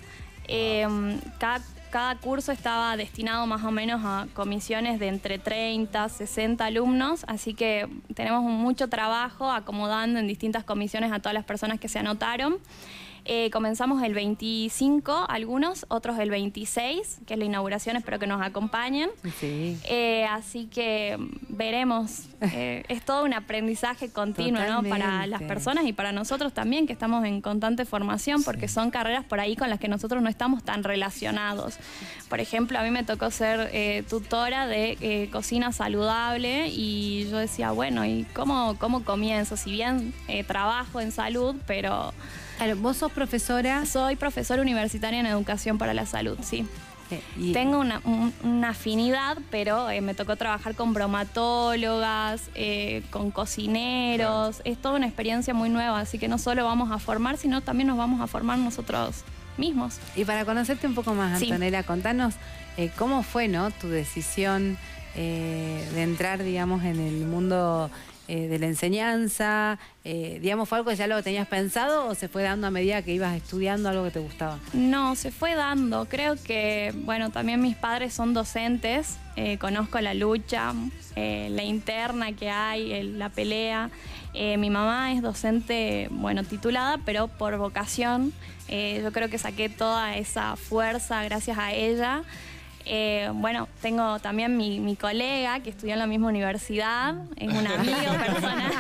Cada curso estaba destinado más o menos a comisiones de entre 30, 60 alumnos, así que tenemos mucho trabajo acomodando en distintas comisiones a todas las personas que se anotaron. Comenzamos el 25, algunos, otros el 26, que es la inauguración, espero que nos acompañen. Sí. Así que veremos. Es todo un aprendizaje continuo, ¿no? Para las personas y para nosotros también, que estamos en constante formación, porque son carreras por ahí con las que nosotros no estamos tan relacionados. Por ejemplo, a mí me tocó ser tutora de cocina saludable y yo decía, bueno, ¿y cómo comienzo? Si bien trabajo en salud, pero... Claro, ¿vos sos profesora? Soy profesora universitaria en educación para la salud, sí. Tengo una afinidad, pero me tocó trabajar con bromatólogas, con cocineros. Es toda una experiencia muy nueva, así que no solo vamos a formar, sino también nos vamos a formar nosotros mismos. Y para conocerte un poco más, Antonella, contanos cómo fue, ¿no?, tu decisión de entrar, digamos, en el mundo de la enseñanza. Digamos, ¿fue algo que ya lo tenías pensado o se fue dando a medida que ibas estudiando algo que te gustaba? No, se fue dando. Creo que, bueno, también mis padres son docentes, conozco la lucha, la interna que hay, la pelea. Mi mamá es docente, bueno, titulada, pero por vocación. Yo creo que saqué toda esa fuerza gracias a ella. Bueno, tengo también mi colega que estudió en la misma universidad, es un amigo personal.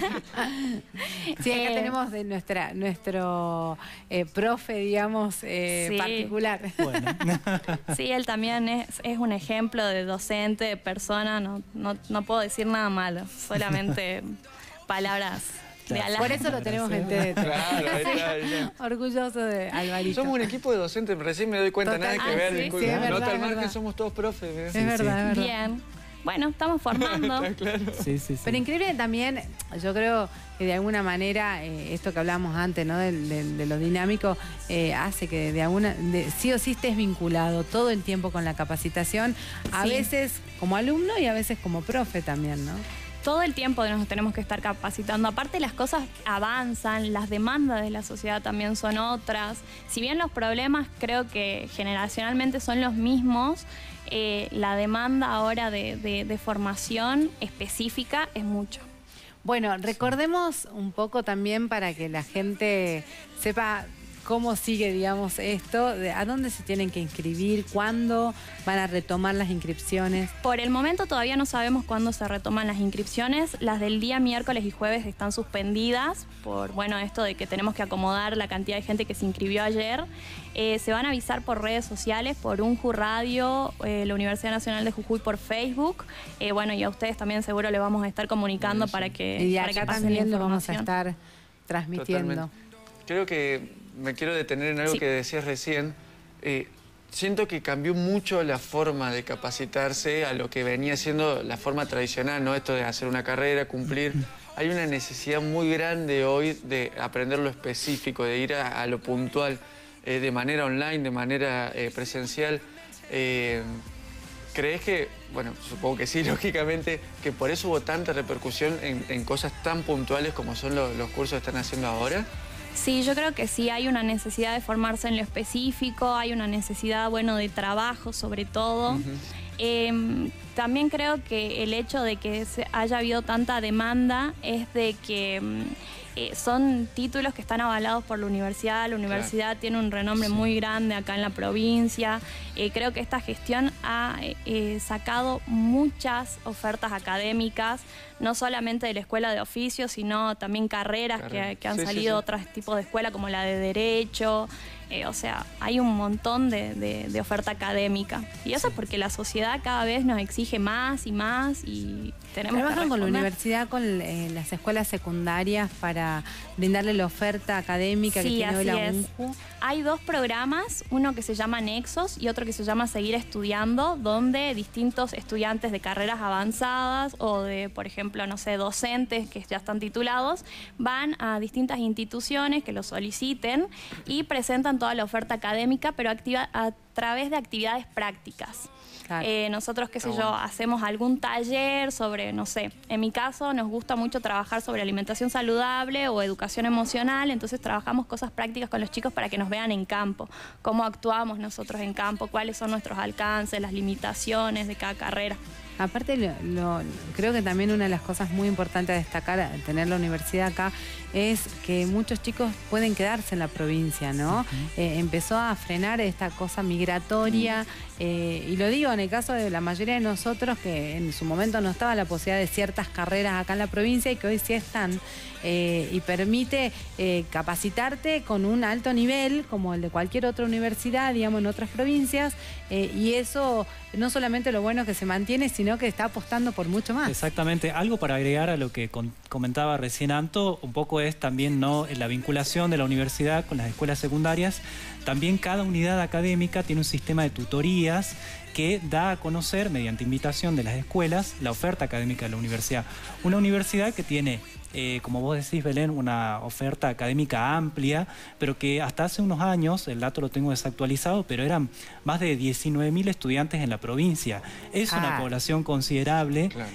Sí, acá tenemos de nuestro profe, digamos, particular. Bueno. Sí, él también es un ejemplo de docente, de persona, no puedo decir nada malo, solamente palabras. Por eso lo tenemos en TDT. Claro. Orgulloso de Alvarito. Somos un equipo de docentes, recién me doy cuenta, nada que ver. Sí, es verdad, nota al margen, somos todos profes. Es verdad. Bien. Bueno, estamos formando. Claro. Sí. Pero increíble también, yo creo que de alguna manera, esto que hablábamos antes, ¿no?, de lo dinámico, hace que sí o sí estés vinculado todo el tiempo con la capacitación, a veces como alumno y a veces como profe también, ¿no? Todo el tiempo nos tenemos que estar capacitando. Aparte, las cosas avanzan, las demandas de la sociedad también son otras. Si bien los problemas creo que generacionalmente son los mismos, la demanda ahora de formación específica es mucho. Bueno, recordemos un poco también para que la gente sepa cómo sigue, digamos, esto, a dónde se tienen que inscribir, cuándo van a retomar las inscripciones. Por el momento todavía no sabemos cuándo se retoman las inscripciones. Las del día miércoles y jueves están suspendidas por, bueno, esto de que tenemos que acomodar la cantidad de gente que se inscribió ayer. Se van a avisar por redes sociales, por UNJU Radio, la Universidad Nacional de Jujuy por Facebook. Bueno, y a ustedes también seguro les vamos a estar comunicando para que y acá pasen también la lo vamos a información. estar transmitiendo. Totalmente. Creo que me quiero detener en algo que decías recién. Siento que cambió mucho la forma de capacitarse a lo que venía siendo la forma tradicional, ¿no? Esto de hacer una carrera, cumplir. Hay una necesidad muy grande hoy de aprender lo específico, de ir a lo puntual, de manera online, de manera presencial. ¿Crees que, bueno, supongo que sí, lógicamente, que por eso hubo tanta repercusión en cosas tan puntuales como son los cursos que están haciendo ahora? Sí, yo creo que sí, hay una necesidad de formarse en lo específico, hay una necesidad, bueno, de trabajo sobre todo. también creo que el hecho de que haya habido tanta demanda es de que son títulos que están avalados por la universidad. La universidad tiene un renombre muy grande acá en la provincia. Creo que esta gestión ha sacado muchas ofertas académicas, no solamente de la escuela de oficios, sino también carreras que han salido otros tipos de escuela, como la de Derecho. O sea, hay un montón de oferta académica. Y eso es porque la sociedad cada vez nos exige más y más y tenemos que ¿Trabajan con la responder. universidad, con las escuelas secundarias para brindarle la oferta académica que tiene hoy la UNJU? Hay dos programas, uno que se llama Nexos y otro que se llama Seguir Estudiando, donde distintos estudiantes de carreras avanzadas o de, por ejemplo, no sé, docentes que ya están titulados, van a distintas instituciones que lo soliciten y presentan toda la oferta académica, pero a través de actividades prácticas. Claro. Nosotros, qué sé yo, hacemos algún taller sobre, no sé, en mi caso nos gusta mucho trabajar sobre alimentación saludable o educación emocional, entonces trabajamos cosas prácticas con los chicos para que nos vean en campo, cómo actuamos nosotros en campo, cuáles son nuestros alcances, las limitaciones de cada carrera. Aparte, creo que también una de las cosas muy importantes a destacar al tener la universidad acá es que muchos chicos pueden quedarse en la provincia, ¿no? Empezó a frenar esta cosa migratoria y lo digo en el caso de la mayoría de nosotros que en su momento no estaba la posibilidad de ciertas carreras acá en la provincia y que hoy sí están y permite capacitarte con un alto nivel como el de cualquier otra universidad, digamos, en otras provincias y eso no solamente lo bueno que se mantiene, sino que está apostando por mucho más. Exactamente. Algo para agregar a lo que comentaba recién Anto, un poco es también la vinculación de la universidad con las escuelas secundarias. También cada unidad académica tiene un sistema de tutorías que da a conocer, mediante invitación de las escuelas, la oferta académica de la universidad. Una universidad que tiene, como vos decís, Belén, una oferta académica amplia, pero que hasta hace unos años, el dato lo tengo desactualizado, pero eran más de 19.000 estudiantes en la provincia. Es una población considerable. Claro.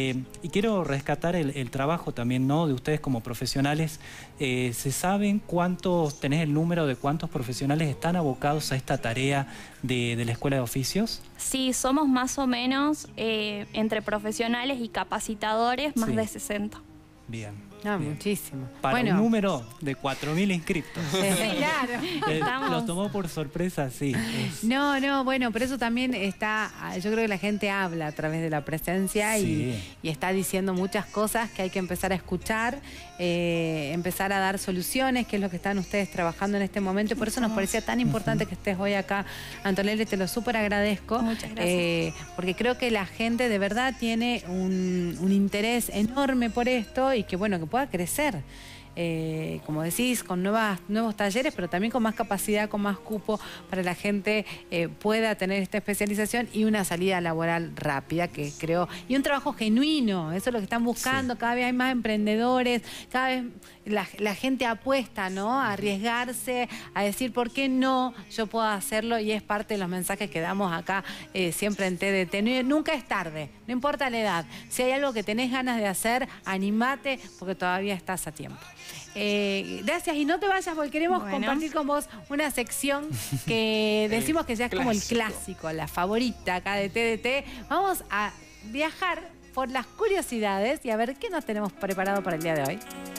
Y quiero rescatar el trabajo también, ¿no?, de ustedes como profesionales. ¿Se saben cuántos, tenés el número de cuántos profesionales están abocados a esta tarea de la Escuela de Oficios? Sí, somos más o menos entre profesionales y capacitadores más de 60. Bien. No, bien. Muchísimo. Para un número de 4.000 inscriptos. Sí, claro. Los tomó por sorpresa, sí. No, bueno, pero eso también está, yo creo que la gente habla a través de la presencia y está diciendo muchas cosas que hay que empezar a escuchar, empezar a dar soluciones, que es lo que están ustedes trabajando en este momento. Y por eso nos parecía tan importante que estés hoy acá, Antonella, te lo súper agradezco. Muchas gracias. Porque creo que la gente de verdad tiene un interés enorme por esto y que, bueno, que pueda crecer. Como decís, con nuevos talleres, pero también con más capacidad, con más cupo, para la gente pueda tener esta especialización y una salida laboral rápida, que creo, y un trabajo genuino, eso es lo que están buscando. Cada vez hay más emprendedores, cada vez la gente apuesta, ¿no?, a arriesgarse, a decir, ¿por qué no? Yo puedo hacerlo, y es parte de los mensajes que damos acá siempre en TDT. Nunca es tarde, no importa la edad. Si hay algo que tenés ganas de hacer, animate, porque todavía estás a tiempo. Gracias, y no te vayas porque queremos compartir con vos una sección que decimos que ya es como el clásico, la favorita acá de TDT. Vamos a viajar por las curiosidades y a ver qué nos tenemos preparado para el día de hoy.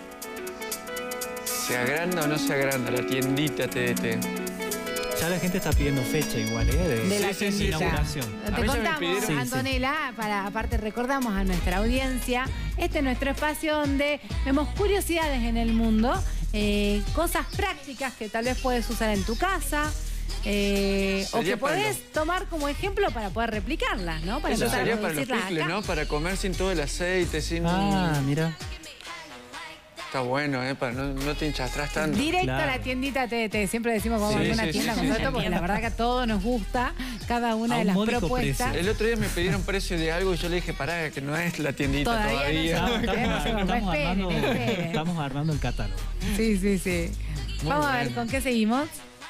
¿Se agranda o no se agranda la tiendita TDT? Ya la gente está pidiendo fecha igual, de la inauguración. Te contamos, Antonella, aparte recordamos a nuestra audiencia, este es nuestro espacio donde vemos curiosidades en el mundo, cosas prácticas que tal vez puedes usar en tu casa, o que podés tomar como ejemplo para poder replicarlas, ¿no? Para eso sería para los picles, ¿no? Para comer sin todo el aceite, sin... mira. Está bueno, para no te hinchastras tanto. Directo a la tiendita TDT. Siempre decimos como alguna tienda con todo esto, porque la verdad que a todos nos gusta cada una de las propuestas. Precio. El otro día me pidieron precio de algo y yo le dije, pará, que no es la tiendita todavía. Estamos armando el catálogo. Sí. Vamos a ver con qué seguimos.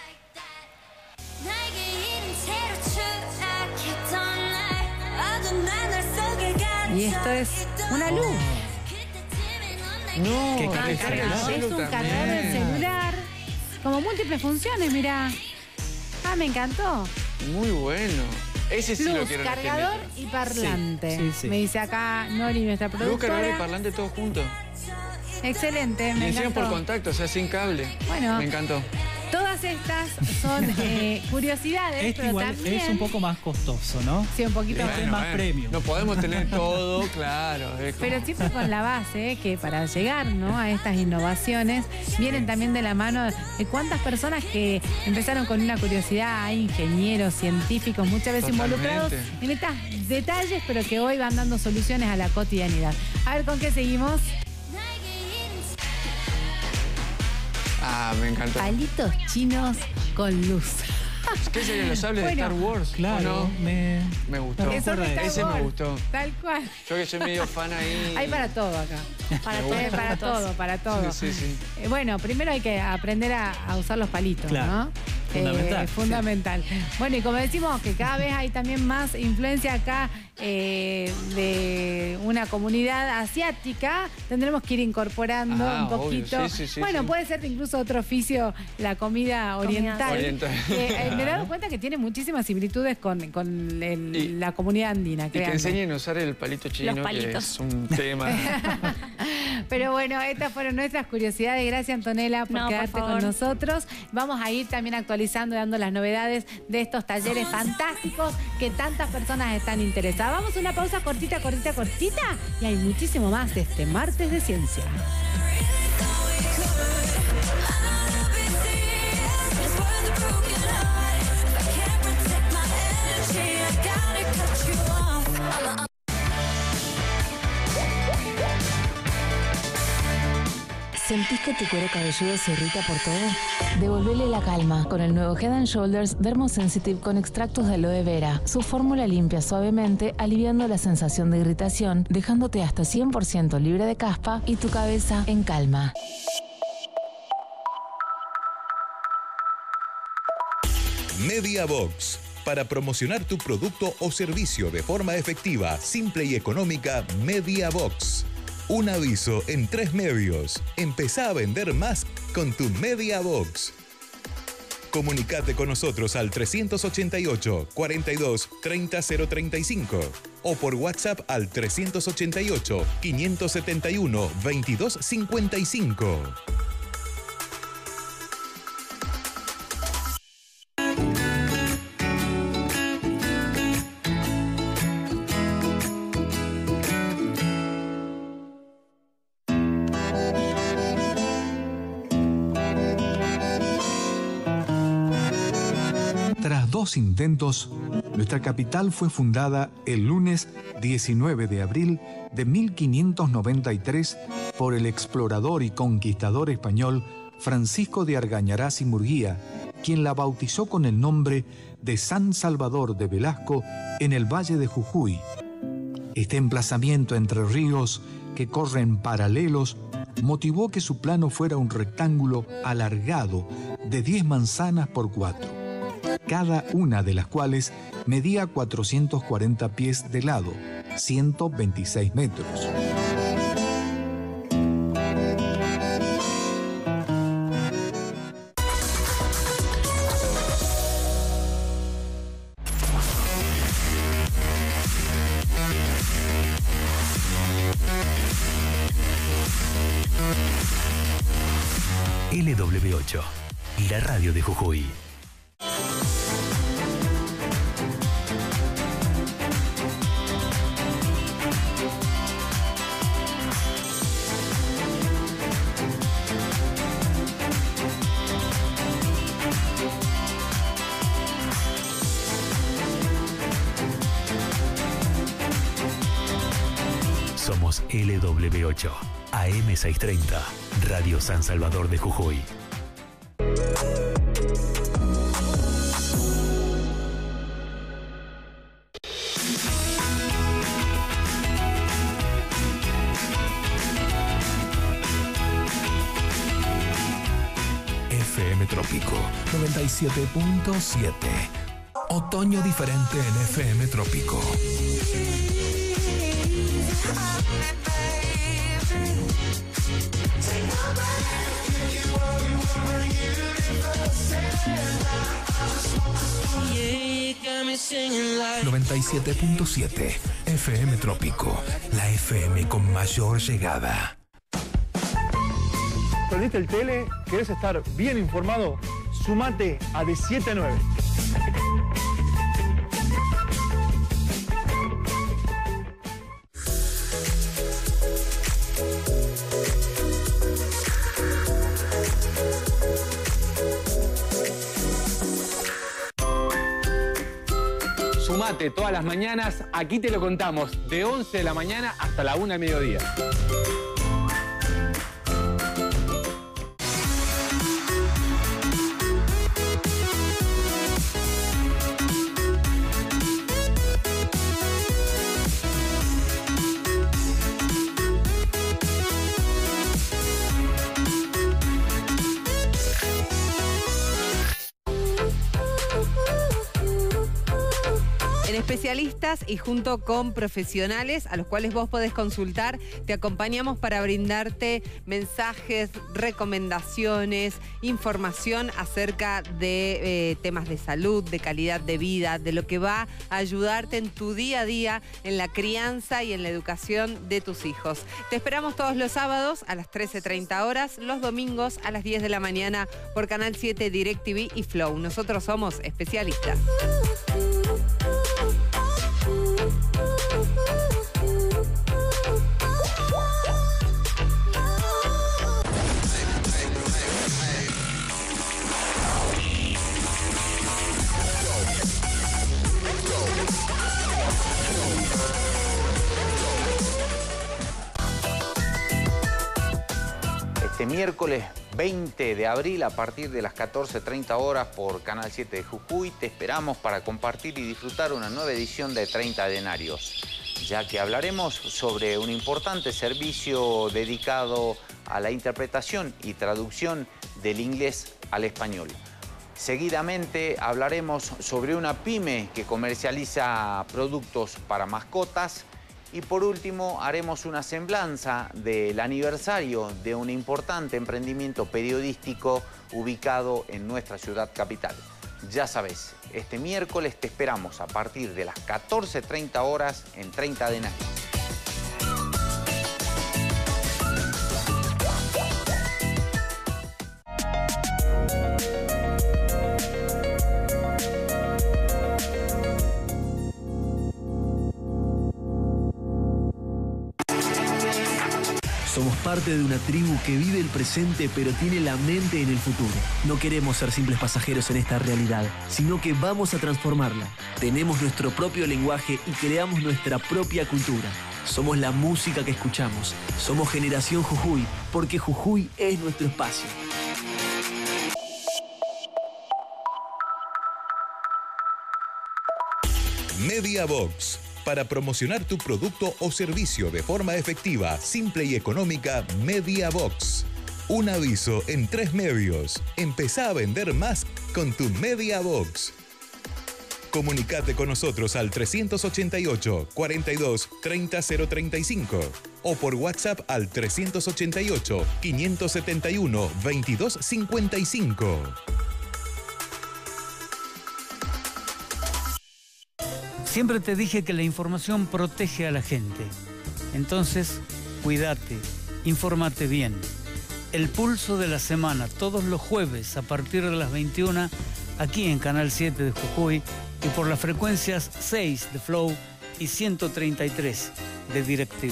Y esto es una luz. No, es un cargador del celular. Como múltiples funciones, mirá. Me encantó. Muy bueno. Ese sí Luz, lo quiero en este cargador metro. y parlante. Sí. Me dice acá Nori, nuestra Luz, productora. cargador y parlante todos juntos. Excelente, Y me encima encantó. por contacto, o sea, sin cable. Bueno. Me encantó. Todas estas son curiosidades, Este pero igual también... es un poco más costoso, ¿no? Sí, un poquito Este es más premium. No podemos tener todo, claro. Es como- Pero siempre con la base que para llegar, ¿no?, a estas innovaciones vienen también de la mano de cuántas personas que empezaron con una curiosidad, hay ingenieros, científicos, muchas veces Totalmente. involucrados en estos detalles, pero que hoy van dando soluciones a la cotidianidad. A ver, ¿con qué seguimos? Ah, me encantó. Palitos chinos con luz. ¿Qué serían los sables Bueno, de Star Wars? Claro, ¿O no? Me gustó. Que son de Star Ese me Wars. gustó. Tal cual. Yo que soy medio fan ahí. Hay para todo acá. Para Me gusta. Para todo. Sí, sí, sí. Bueno, primero hay que aprender a usar los palitos, Claro. ¿no? Fundamental. Fundamental. Bueno, y como decimos que cada vez hay también más influencia acá de una comunidad asiática, tendremos que ir incorporando un obvio. poquito. Sí, bueno, sí. puede ser incluso otro oficio, la comida oriental. Oriental. Me he dado cuenta que tiene muchísimas similitudes con la comunidad andina. Y que créanme. enseñen a usar el palito chino, Los que palitos. es un tema. Pero bueno, estas fueron nuestras curiosidades. Gracias, Antonella, por No, por quedarte con favor. nosotros. Vamos a ir también actualizando y dando las novedades de estos talleres fantásticos que tantas personas están interesadas. Vamos a una pausa cortita y hay muchísimo más de este martes de ciencia. ¿Sentís que tu cuero cabelludo se irrita por todo? Devolvele la calma con el nuevo Head & Shoulders Dermosensitive con extractos de aloe vera. Su fórmula limpia suavemente, aliviando la sensación de irritación, dejándote hasta 100% libre de caspa y tu cabeza en calma. MediaBox. Para promocionar tu producto o servicio de forma efectiva, simple y económica, MediaBox. Un aviso en 3 medios. Empezá a vender más con tu MediaBox. Comunicate con nosotros al 388 42 30 035 o por WhatsApp al 388 571 22 55. Tras 2 intentos, nuestra capital fue fundada el lunes 19 de abril de 1593 por el explorador y conquistador español Francisco de Argañarás y Murguía, quien la bautizó con el nombre de San Salvador de Velasco en el Valle de Jujuy. Este emplazamiento entre ríos que corren paralelos motivó que su plano fuera un rectángulo alargado de 10 manzanas por 4. Cada una de las cuales medía 440 pies de lado, 126 metros. LW8, la radio de Jujuy. Somos LW8, AM630, Radio San Salvador de Jujuy. FM Trópico 97.7. Otoño diferente en FM Trópico. Yeah, got me 97.7 FM Trópico, la FM con mayor llegada. ¿Prendiste el tele? ¿Querés estar bien informado? Sumate a de 7 a 9. Sumate todas las mañanas, aquí te lo contamos, de 11 de la mañana hasta la 1 del mediodía. Especialistas y junto con profesionales a los cuales vos podés consultar, te acompañamos para brindarte mensajes, recomendaciones, información acerca de temas de salud, de calidad de vida, de lo que va a ayudarte en tu día a día, en la crianza y en la educación de tus hijos. Te esperamos todos los sábados a las 13:30 horas, los domingos a las 10 de la mañana por Canal 7, DirecTV y Flow. Nosotros somos especialistas. Este miércoles 20 de abril a partir de las 14:30 horas por Canal 7 de Jujuy te esperamos para compartir y disfrutar una nueva edición de 30 Denarios, ya que hablaremos sobre un importante servicio dedicado a la interpretación y traducción del inglés al español. Seguidamente hablaremos sobre una pyme que comercializa productos para mascotas. Y por último, haremos una semblanza del aniversario de un importante emprendimiento periodístico ubicado en nuestra ciudad capital. Ya sabes, este miércoles te esperamos a partir de las 14:30 horas en 30 Denarios. Somos parte de una tribu que vive el presente pero tiene la mente en el futuro. No queremos ser simples pasajeros en esta realidad, sino que vamos a transformarla. Tenemos nuestro propio lenguaje y creamos nuestra propia cultura. Somos la música que escuchamos. Somos Generación Jujuy, porque Jujuy es nuestro espacio. MediaBox. Para promocionar tu producto o servicio de forma efectiva, simple y económica, MediaBox. Un aviso en 3 medios. Empezá a vender más con tu MediaBox. Comunicate con nosotros al 388 42 30 035 o por WhatsApp al 388 571 22 55. Siempre te dije que la información protege a la gente. Entonces, cuídate, infórmate bien. El pulso de la semana, todos los jueves a partir de las 21, aquí en Canal 7 de Jujuy y por las frecuencias 6 de Flow y 133 de DirecTV.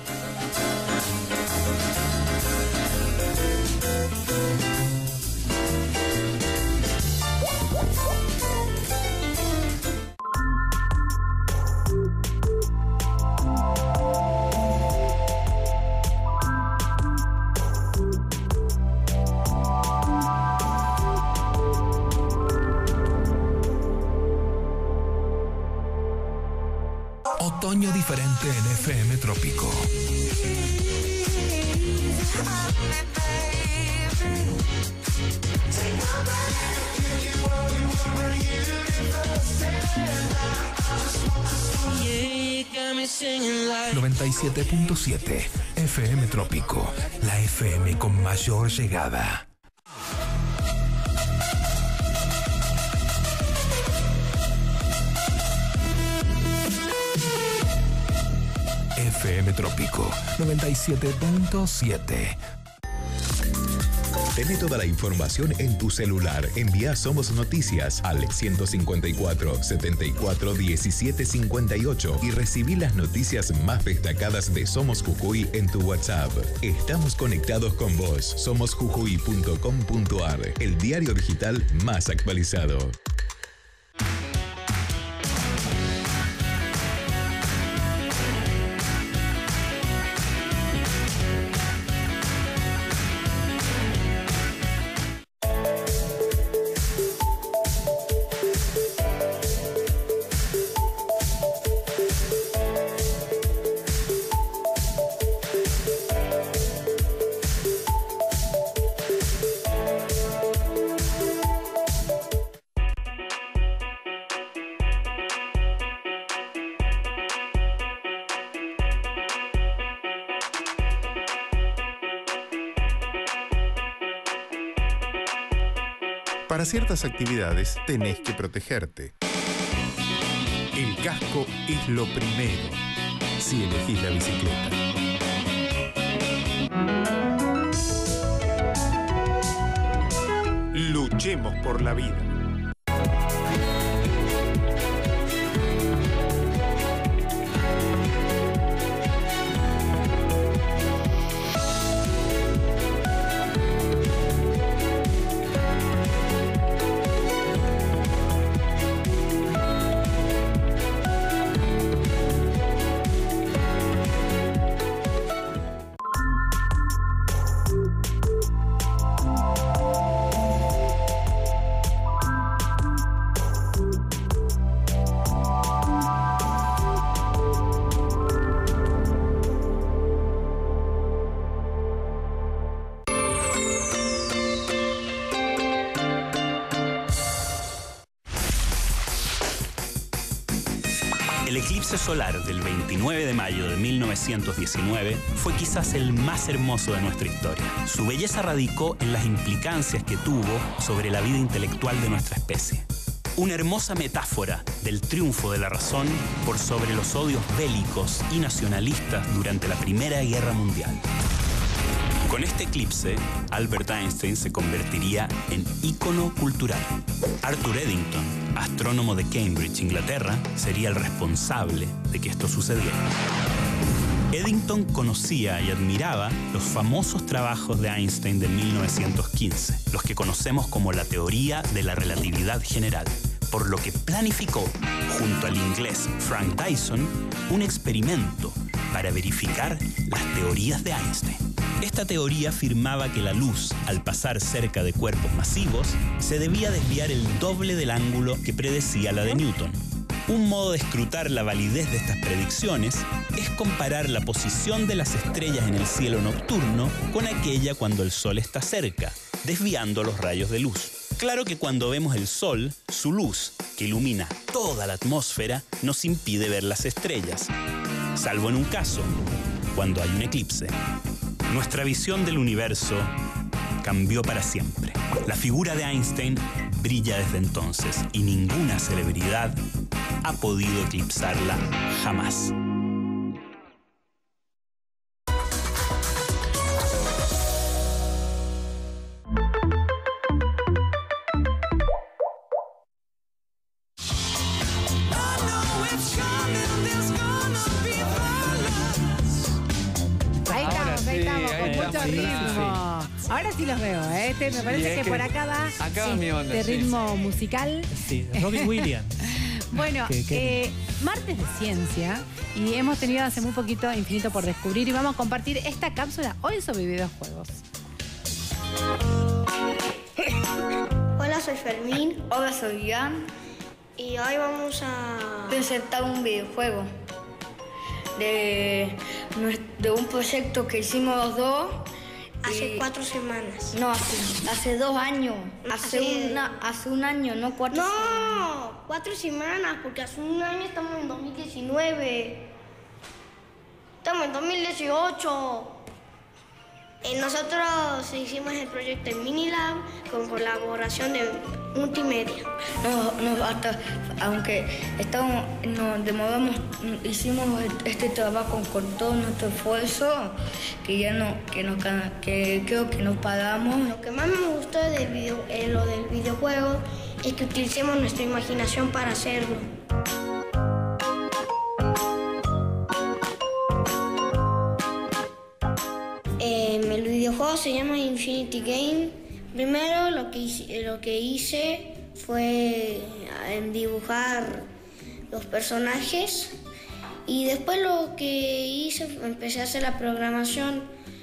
Otoño diferente en FM Trópico. Yeah, 97.7 FM Trópico, la FM con mayor llegada. FM Trópico 97.7. Tené toda la información en tu celular. Envía Somos Noticias al 154 74 17 58 y recibí las noticias más destacadas de Somos Jujuy en tu WhatsApp. Estamos conectados con vos. Somosjujuy.com.ar, el diario digital más actualizado. Para ciertas actividades tenés que protegerte. El casco es lo primero si elegís la bicicleta. Luchemos por la vida. El eclipse solar del 29 de mayo de 1919 fue quizás el más hermoso de nuestra historia. Su belleza radicó en las implicancias que tuvo sobre la vida intelectual de nuestra especie. Una hermosa metáfora del triunfo de la razón por sobre los odios bélicos y nacionalistas durante la Primera Guerra Mundial. Con este eclipse, Albert Einstein se convertiría en ícono cultural. Arthur Eddington, astrónomo de Cambridge, Inglaterra, sería el responsable de que esto sucediera. Eddington conocía y admiraba los famosos trabajos de Einstein de 1915, los que conocemos como la teoría de la relatividad general, por lo que planificó, junto al inglés Frank Dyson, un experimento para verificar las teorías de Einstein. Esta teoría afirmaba que la luz, al pasar cerca de cuerpos masivos, se debía desviar el doble del ángulo que predecía la de Newton. Un modo de escrutar la validez de estas predicciones es comparar la posición de las estrellas en el cielo nocturno con aquella cuando el Sol está cerca, desviando los rayos de luz. Claro que cuando vemos el Sol, su luz, que ilumina toda la atmósfera, nos impide ver las estrellas, salvo en un caso, cuando hay un eclipse. Nuestra visión del universo cambió para siempre. La figura de Einstein brilla desde entonces y ninguna celebridad ha podido eclipsarla jamás. Ahora sí los veo, ¿eh? Me parece que por acá va mi onda, ritmo musical. Sí, Robin Williams. Bueno, martes de ciencia, y hemos tenido hace muy poquito Infinito por Descubrir, y vamos a compartir esta cápsula hoy sobre videojuegos. Hola, soy Fermín. Hola, soy Ian. Y hoy vamos a presentar un videojuego de un proyecto que hicimos los dos. Hace 4 semanas. No, hace 2 años. Hace un año, no 4 semanas. No, 4 semanas, porque hace un año estamos en 2019. Estamos en 2018. Nosotros hicimos el proyecto en Minilab con colaboración de Multimedia. Aunque nos demoramos, hicimos este trabajo con todo nuestro esfuerzo, que creo que nos paramos. Lo que más me gustó lo del videojuego es que utilicemos nuestra imaginación para hacerlo. El videojuego se llama Infinity Game. Primero lo que hice fue dibujar los personajes y después lo que hice empecé a hacer la programación.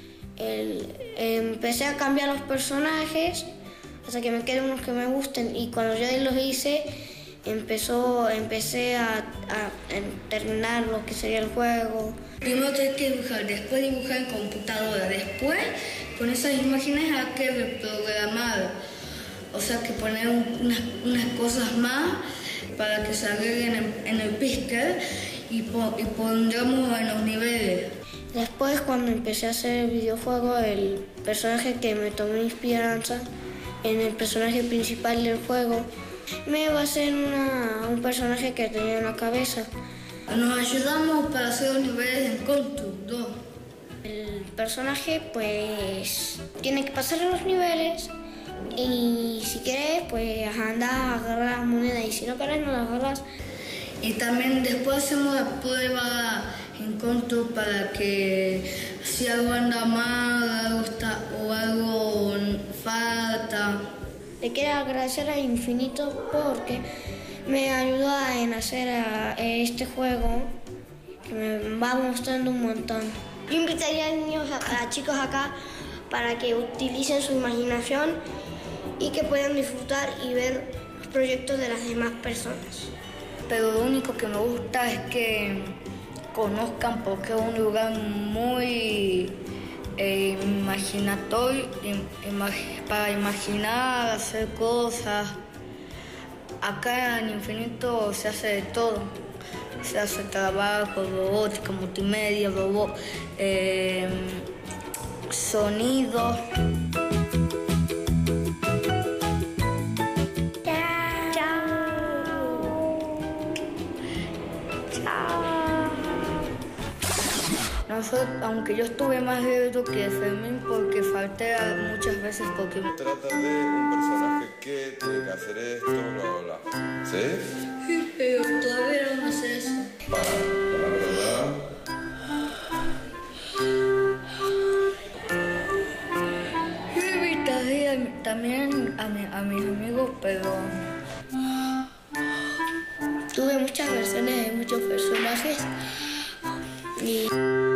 Empecé a cambiar los personajes hasta que me queden unos que me gusten y cuando ya los hice empecé a terminar lo que sería el juego. Primero tenés que dibujar, después dibujar en computadora, después con esas imágenes hay que reprogramar, o sea que poner unas cosas más para que se agreguen en el pixel y pondremos en los niveles. Después cuando empecé a hacer el videojuego, el personaje que me tomó inspiración en el personaje principal del juego, me va a ser un personaje que tenía en la cabeza. Nos ayudamos para hacer los niveles en Contour 2. El personaje pues tiene que pasar los niveles y si querés pues andás a agarrar las monedas y si no querés no las agarras. Y también después hacemos la prueba en Contour para que si algo anda mal o algo falta. Le quiero agradecer a Infinito porque me ayuda en hacer este juego que me va mostrando un montón. Yo invitaría a chicos acá para que utilicen su imaginación y que puedan disfrutar y ver los proyectos de las demás personas. Pero lo único que me gusta es que conozcan porque es un lugar muy imaginatorio, para imaginar, hacer cosas. Acá en Infinito se hace de todo. Se hace trabajo, robótica, multimedia, sonido. Aunque yo estuve más lejos que Fermín porque falté muchas veces porque... Trata de un personaje que tiene que hacer esto, bla, bla, bla. ¿Sí? Sí, pero todavía no sé eso. ¿Verdad? Yo invitaría también a mis amigos, pero... Tuve muchas versiones de muchos personajes y...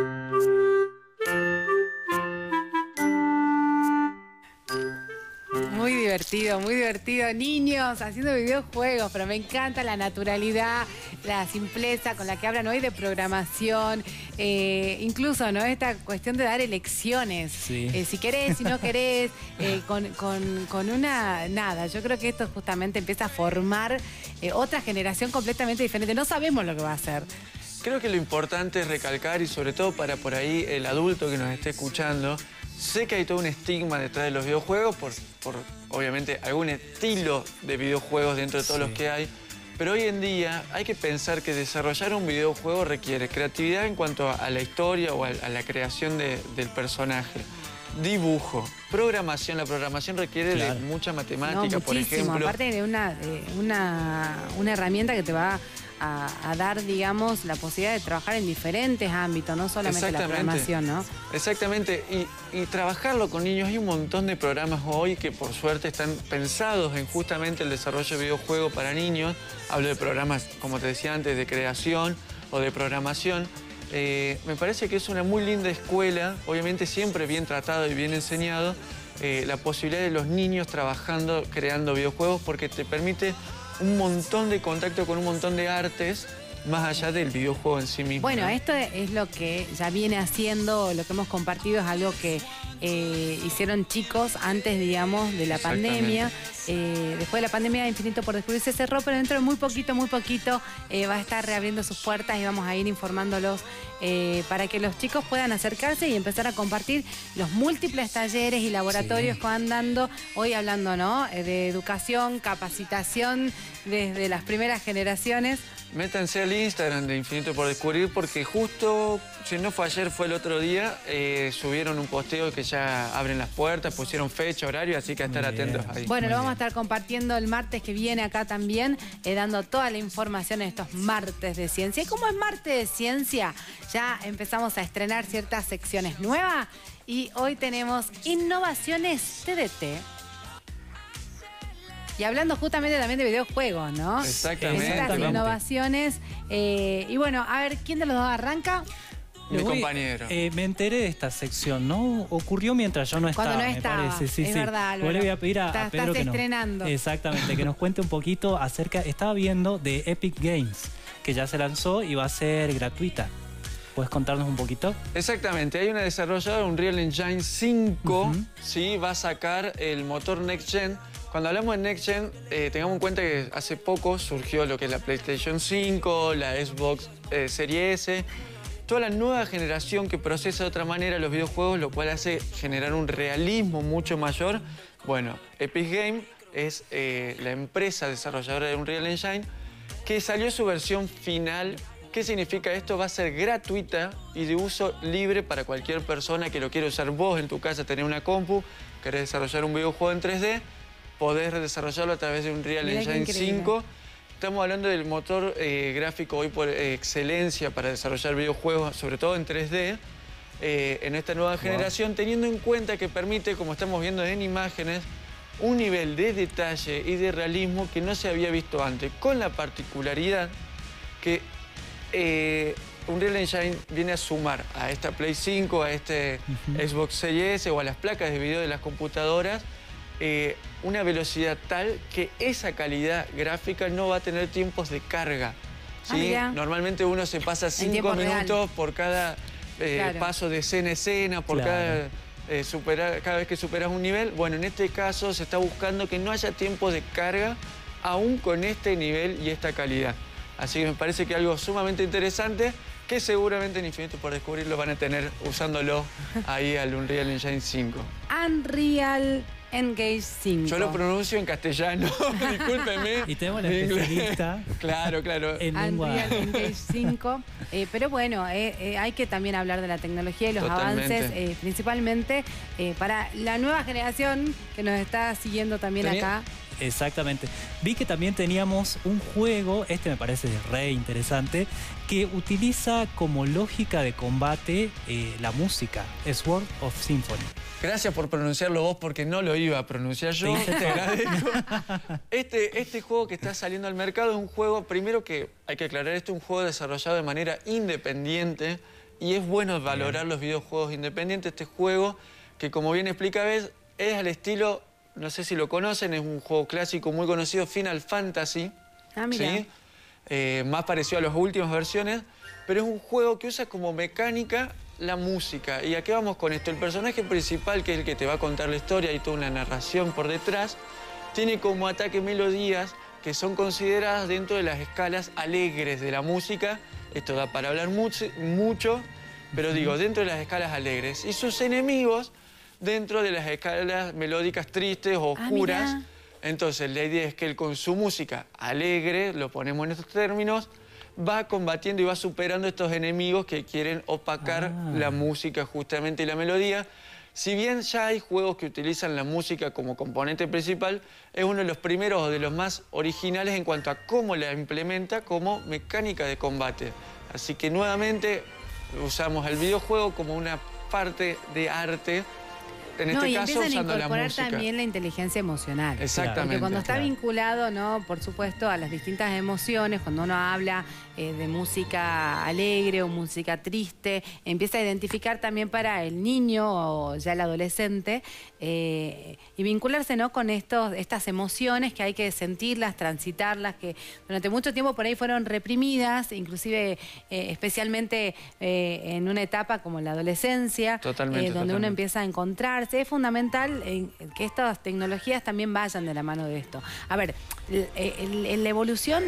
Muy divertido. Niños haciendo videojuegos, pero me encanta la naturalidad, la simpleza con la que hablan hoy de programación, incluso, ¿no? Esta cuestión de dar elecciones. Sí. Si querés, si no querés, con una... Nada, yo creo que esto justamente empieza a formar otra generación completamente diferente. No sabemos lo que va a hacer. Creo que lo importante es recalcar, y sobre todo para por ahí el adulto que nos esté escuchando, sé que hay todo un estigma detrás de los videojuegos por obviamente algún estilo de videojuegos dentro de todos los que hay, pero hoy en día hay que pensar que desarrollar un videojuego requiere creatividad en cuanto a la historia o a la creación del personaje, dibujo, programación. La programación requiere de mucha matemática, por ejemplo. Aparte de una herramienta que te va a dar, digamos, la posibilidad de trabajar en diferentes ámbitos, no solamente la programación, ¿no? Exactamente, y trabajarlo con niños. Hay un montón de programas hoy que por suerte están pensados en justamente el desarrollo de videojuegos para niños. Hablo de programas, como te decía antes, de creación o de programación. Me parece que es una muy linda escuela, obviamente siempre bien tratado y bien enseñado, la posibilidad de los niños trabajando, creando videojuegos, porque te permite un montón de contacto con un montón de artes más allá del videojuego en sí mismo. Bueno, ¿no? esto es lo que ya viene haciendo, lo que hemos compartido es algo que hicieron chicos antes, digamos, de la pandemia. Después de la pandemia, Infinito por Descubrir se cerró, pero dentro de muy poquito va a estar reabriendo sus puertas y vamos a ir informándolos para que los chicos puedan acercarse y empezar a compartir los múltiples talleres y laboratorios que van dando. Hoy hablando, ¿no?, de educación, capacitación desde las primeras generaciones. Métanse al Instagram de Infinito por Descubrir porque justo, si no fue ayer, fue el otro día, subieron un posteo que ya abren las puertas, pusieron fecha, horario, así que a estar atentos ahí. Bueno, lo vamos a estar compartiendo el martes que viene acá también, dando toda la información en estos martes de ciencia. Y como es martes de ciencia, ya empezamos a estrenar ciertas secciones nuevas y hoy tenemos innovaciones TDT. Y hablando justamente también de videojuegos, ¿no? Exactamente. Estas innovaciones. Y bueno, a ver, ¿quién de los dos arranca? Mi compañero. Me enteré de esta sección, ¿no? Ocurrió mientras yo no estaba, Cuando no estaba, me parece. es verdad, Álvaro. Yo le voy a pedir a Pedro estás que estrenando. Exactamente, que nos cuente un poquito acerca... Estaba viendo de Epic Games, que ya se lanzó y va a ser gratuita. ¿Puedes contarnos un poquito? Exactamente, hay una desarrolladora, Unreal Engine 5, ¿sí? Va a sacar el motor Next Gen. Cuando hablamos de Next Gen, tengamos en cuenta que hace poco surgió lo que es la PlayStation 5, la Xbox Series S, toda la nueva generación que procesa de otra manera los videojuegos, lo cual hace generar un realismo mucho mayor. Bueno, Epic Games es la empresa desarrolladora de Unreal Engine que salió su versión final. ¿Qué significa esto? Va a ser gratuita y de uso libre para cualquier persona que lo quiera usar. Vos en tu casa tenés una compu, querés desarrollar un videojuego en 3D, podés desarrollarlo a través de Unreal Engine 5. Estamos hablando del motor gráfico hoy por excelencia para desarrollar videojuegos, sobre todo en 3D, en esta nueva generación, teniendo en cuenta que permite, como estamos viendo en imágenes, un nivel de detalle y de realismo que no se había visto antes, con la particularidad que Unreal Engine viene a sumar a esta Play 5, a este Xbox Series S o a las placas de video de las computadoras, una velocidad tal que esa calidad gráfica no va a tener tiempos de carga, ¿sí? Normalmente uno se pasa 5 minutos por cada paso de escena a escena, por cada vez que superas un nivel. Bueno, en este caso se está buscando que no haya tiempos de carga aún con este nivel y esta calidad. Así que me parece que algo sumamente interesante que seguramente en Infinito por Descubrir lo van a tener usándolo ahí al Unreal Engine 5. Unreal Engage 5. Yo lo pronuncio en castellano, discúlpeme. Y tenemos la especialista. Claro. En Unreal Engage 5. Pero bueno, hay que también hablar de la tecnología y los avances, principalmente para la nueva generación que nos está siguiendo también acá. Exactamente. Vi que también teníamos un juego, este me parece re interesante, que utiliza como lógica de combate la música, Sword of Symphony. Gracias por pronunciarlo vos porque no lo iba a pronunciar yo. Te agradezco. Este juego que está saliendo al mercado es un juego, primero que hay que aclarar, esto es un juego desarrollado de manera independiente y es bueno valorar los videojuegos independientes. Este juego que, como bien explica, es al estilo... No sé si lo conocen, es un juego clásico muy conocido, Final Fantasy. Mira. ¿Sí? Más parecido a las últimas versiones, pero es un juego que usa como mecánica la música. ¿Y a qué vamos con esto? El personaje principal, que es el que te va a contar la historia y toda una narración por detrás, tiene como ataque melodías que son consideradas dentro de las escalas alegres de la música. Esto da para hablar mucho, pero digo, dentro de las escalas alegres. Y sus enemigos... dentro de las escalas melódicas tristes o oscuras. Entonces, la idea es que él con su música alegre, lo ponemos en estos términos, va combatiendo y va superando estos enemigos que quieren opacar la música justamente y la melodía. Si bien ya hay juegos que utilizan la música como componente principal, es uno de los primeros o de los más originales en cuanto a cómo la implementa como mecánica de combate. Así que nuevamente usamos el videojuego como una parte de arte en este caso usando la música. Y empiezan a incorporar también la inteligencia emocional. Exactamente. Porque cuando está vinculado, ¿no? Por supuesto, a las distintas emociones, cuando uno habla de música alegre o música triste, empieza a identificar también para el niño o ya el adolescente y vincularse, ¿no? Con estas emociones que hay que sentirlas, transitarlas, que durante mucho tiempo por ahí fueron reprimidas, inclusive especialmente en una etapa como la adolescencia, donde uno empieza a encontrarse. Es fundamental que estas tecnologías también vayan de la mano de esto. A ver, la evolución...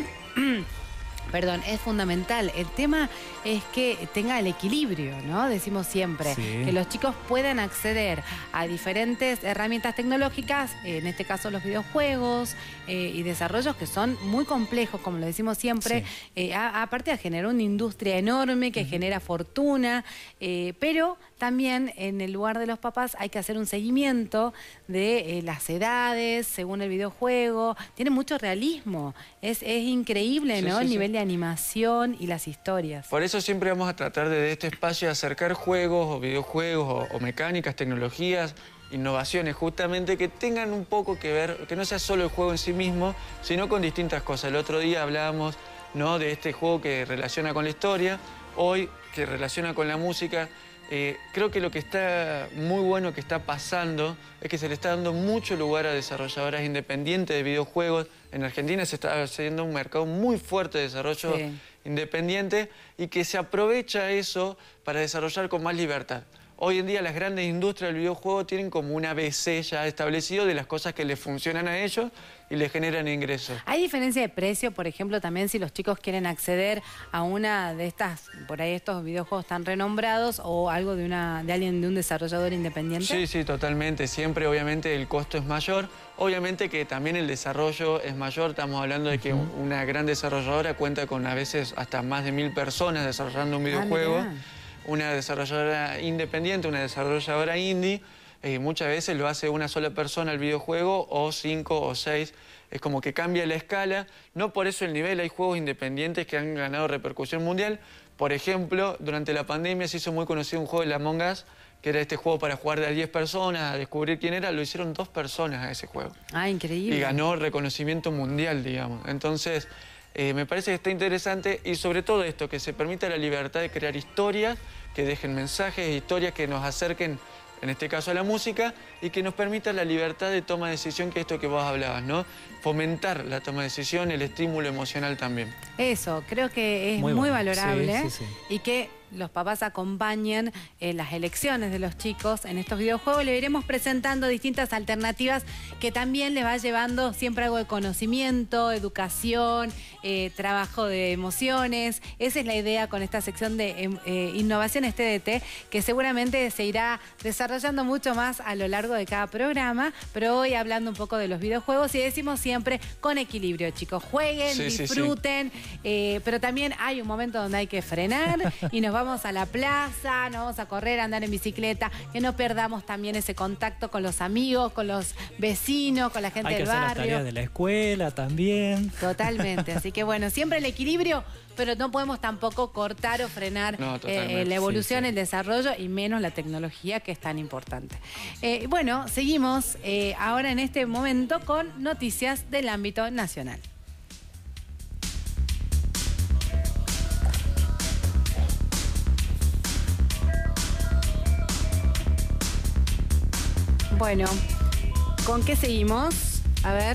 Perdón, es fundamental. El tema es que tenga el equilibrio, ¿no? Decimos siempre, que los chicos puedan acceder a diferentes herramientas tecnológicas, en este caso los videojuegos y desarrollos que son muy complejos, como lo decimos siempre, aparte de generar una industria enorme que genera fortuna, pero también en el lugar de los papás hay que hacer un seguimiento de las edades, según el videojuego. Tiene mucho realismo, es increíble, ¿no? El nivel de animación y las historias. Por eso siempre vamos a tratar de este espacio de acercar juegos o videojuegos o mecánicas, tecnologías, innovaciones justamente que tengan un poco que ver, que no sea solo el juego en sí mismo, sino con distintas cosas. El otro día hablábamos, ¿no?, de este juego que relaciona con la historia, hoy que relaciona con la música. Creo que lo que está muy bueno que está pasando es que se le está dando mucho lugar a desarrolladoras independientes de videojuegos. En Argentina se está haciendo un mercado muy fuerte de desarrollo independiente y que se aprovecha eso para desarrollar con más libertad. Hoy en día las grandes industrias del videojuego tienen como un ABC ya establecido de las cosas que les funcionan a ellos y les generan ingresos. ¿Hay diferencia de precio, por ejemplo, también si los chicos quieren acceder a una de estas, por ahí estos videojuegos tan renombrados o algo de alguien, de un desarrollador independiente? Sí, sí, totalmente. Siempre, obviamente, el costo es mayor. Obviamente que también el desarrollo es mayor. Estamos hablando de que una gran desarrolladora cuenta con a veces hasta más de 1000 personas desarrollando un videojuego. Una desarrolladora independiente, una desarrolladora indie, muchas veces lo hace una sola persona el videojuego, o 5 o 6. Es como que cambia la escala. No por eso el nivel. Hay juegos independientes que han ganado repercusión mundial. Por ejemplo, durante la pandemia se hizo muy conocido un juego, el Among Us, que era este juego para jugar de a 10 personas, a descubrir quién era. Lo hicieron 2 personas a ese juego. Ah, increíble. Y ganó reconocimiento mundial, digamos. Entonces, me parece que está interesante, y sobre todo esto, que se permita la libertad de crear historias, que dejen mensajes, historias que nos acerquen, en este caso a la música, y que nos permita la libertad de toma de decisión, que es esto que vos hablabas, ¿no? Fomentar la toma de decisión, el estímulo emocional también. Eso, creo que es muy valorable, y que los papás acompañen las elecciones de los chicos en estos videojuegos. Le iremos presentando distintas alternativas que también les va llevando siempre algo de conocimiento, educación, trabajo de emociones. Esa es la idea con esta sección de Innovaciones TDT, que seguramente se irá desarrollando mucho más a lo largo de cada programa, pero hoy hablando un poco de los videojuegos, y decimos siempre con equilibrio, chicos. Jueguen, disfruten, pero también hay un momento donde hay que frenar y nos vamos a la plaza, nos vamos a correr, a andar en bicicleta, que no perdamos también ese contacto con los amigos, con los vecinos, con la gente del barrio. Hay que hacer las tareas de la escuela también. Totalmente, así que bueno, siempre el equilibrio, pero no podemos tampoco cortar o frenar la evolución, el desarrollo, y menos la tecnología, que es tan importante. Bueno, seguimos ahora en este momento con noticias del ámbito nacional. Bueno, ¿con qué seguimos? A ver.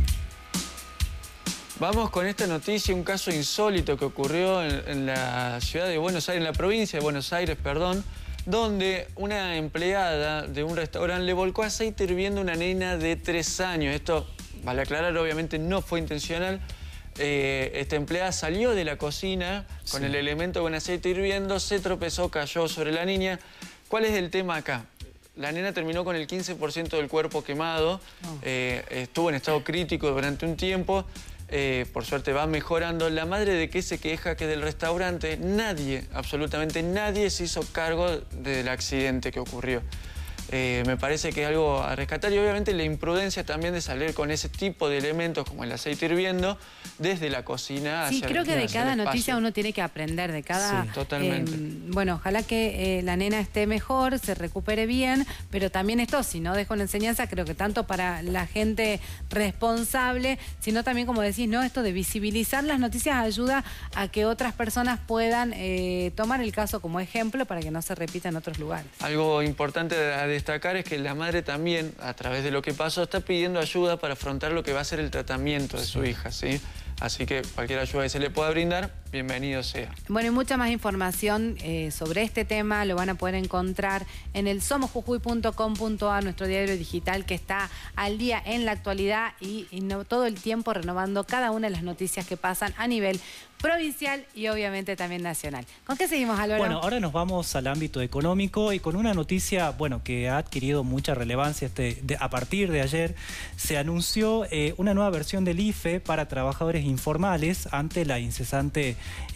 Vamos con esta noticia, un caso insólito que ocurrió en la ciudad de Buenos Aires, en la provincia de Buenos Aires, perdón, donde una empleada de un restaurante le volcó aceite hirviendo a una nena de 3 años. Esto, vale aclarar, obviamente no fue intencional. Esta empleada salió de la cocina con el elemento con aceite hirviendo, se tropezó, cayó sobre la niña. ¿Cuál es el tema acá? La nena terminó con el 15% del cuerpo quemado, estuvo en estado crítico durante un tiempo, por suerte va mejorando. La madre de qué se queja, que del restaurante nadie, absolutamente nadie, se hizo cargo del accidente que ocurrió. Me parece que es algo a rescatar y obviamente la imprudencia también de salir con ese tipo de elementos como el aceite hirviendo desde la cocina hacia Sí, creo que de cada el noticia espacio. uno tiene que aprender, de cada... Sí, totalmente. Bueno, ojalá que la nena esté mejor, se recupere bien, pero también esto, si no dejo una enseñanza, creo que tanto para la gente responsable, sino también, como decís, ¿no? Esto de visibilizar las noticias ayuda a que otras personas puedan tomar el caso como ejemplo para que no se repita en otros lugares. Algo importante a destacar es que la madre también, a través de lo que pasó, está pidiendo ayuda para afrontar lo que va a ser el tratamiento de su hija, ¿sí? Así que cualquier ayuda que se le pueda brindar, bienvenido sea. Bueno, y mucha más información sobre este tema lo van a poder encontrar en el somosjujuy.com.ar, nuestro diario digital que está al día en la actualidad y todo el tiempo renovando cada una de las noticias que pasan a nivel provincial y obviamente también nacional. ¿Con qué seguimos, Álvaro? Bueno, ahora nos vamos al ámbito económico y con una noticia, bueno, que ha adquirido mucha relevancia a partir de ayer. Se anunció una nueva versión del IFE para trabajadores informales ante la incesante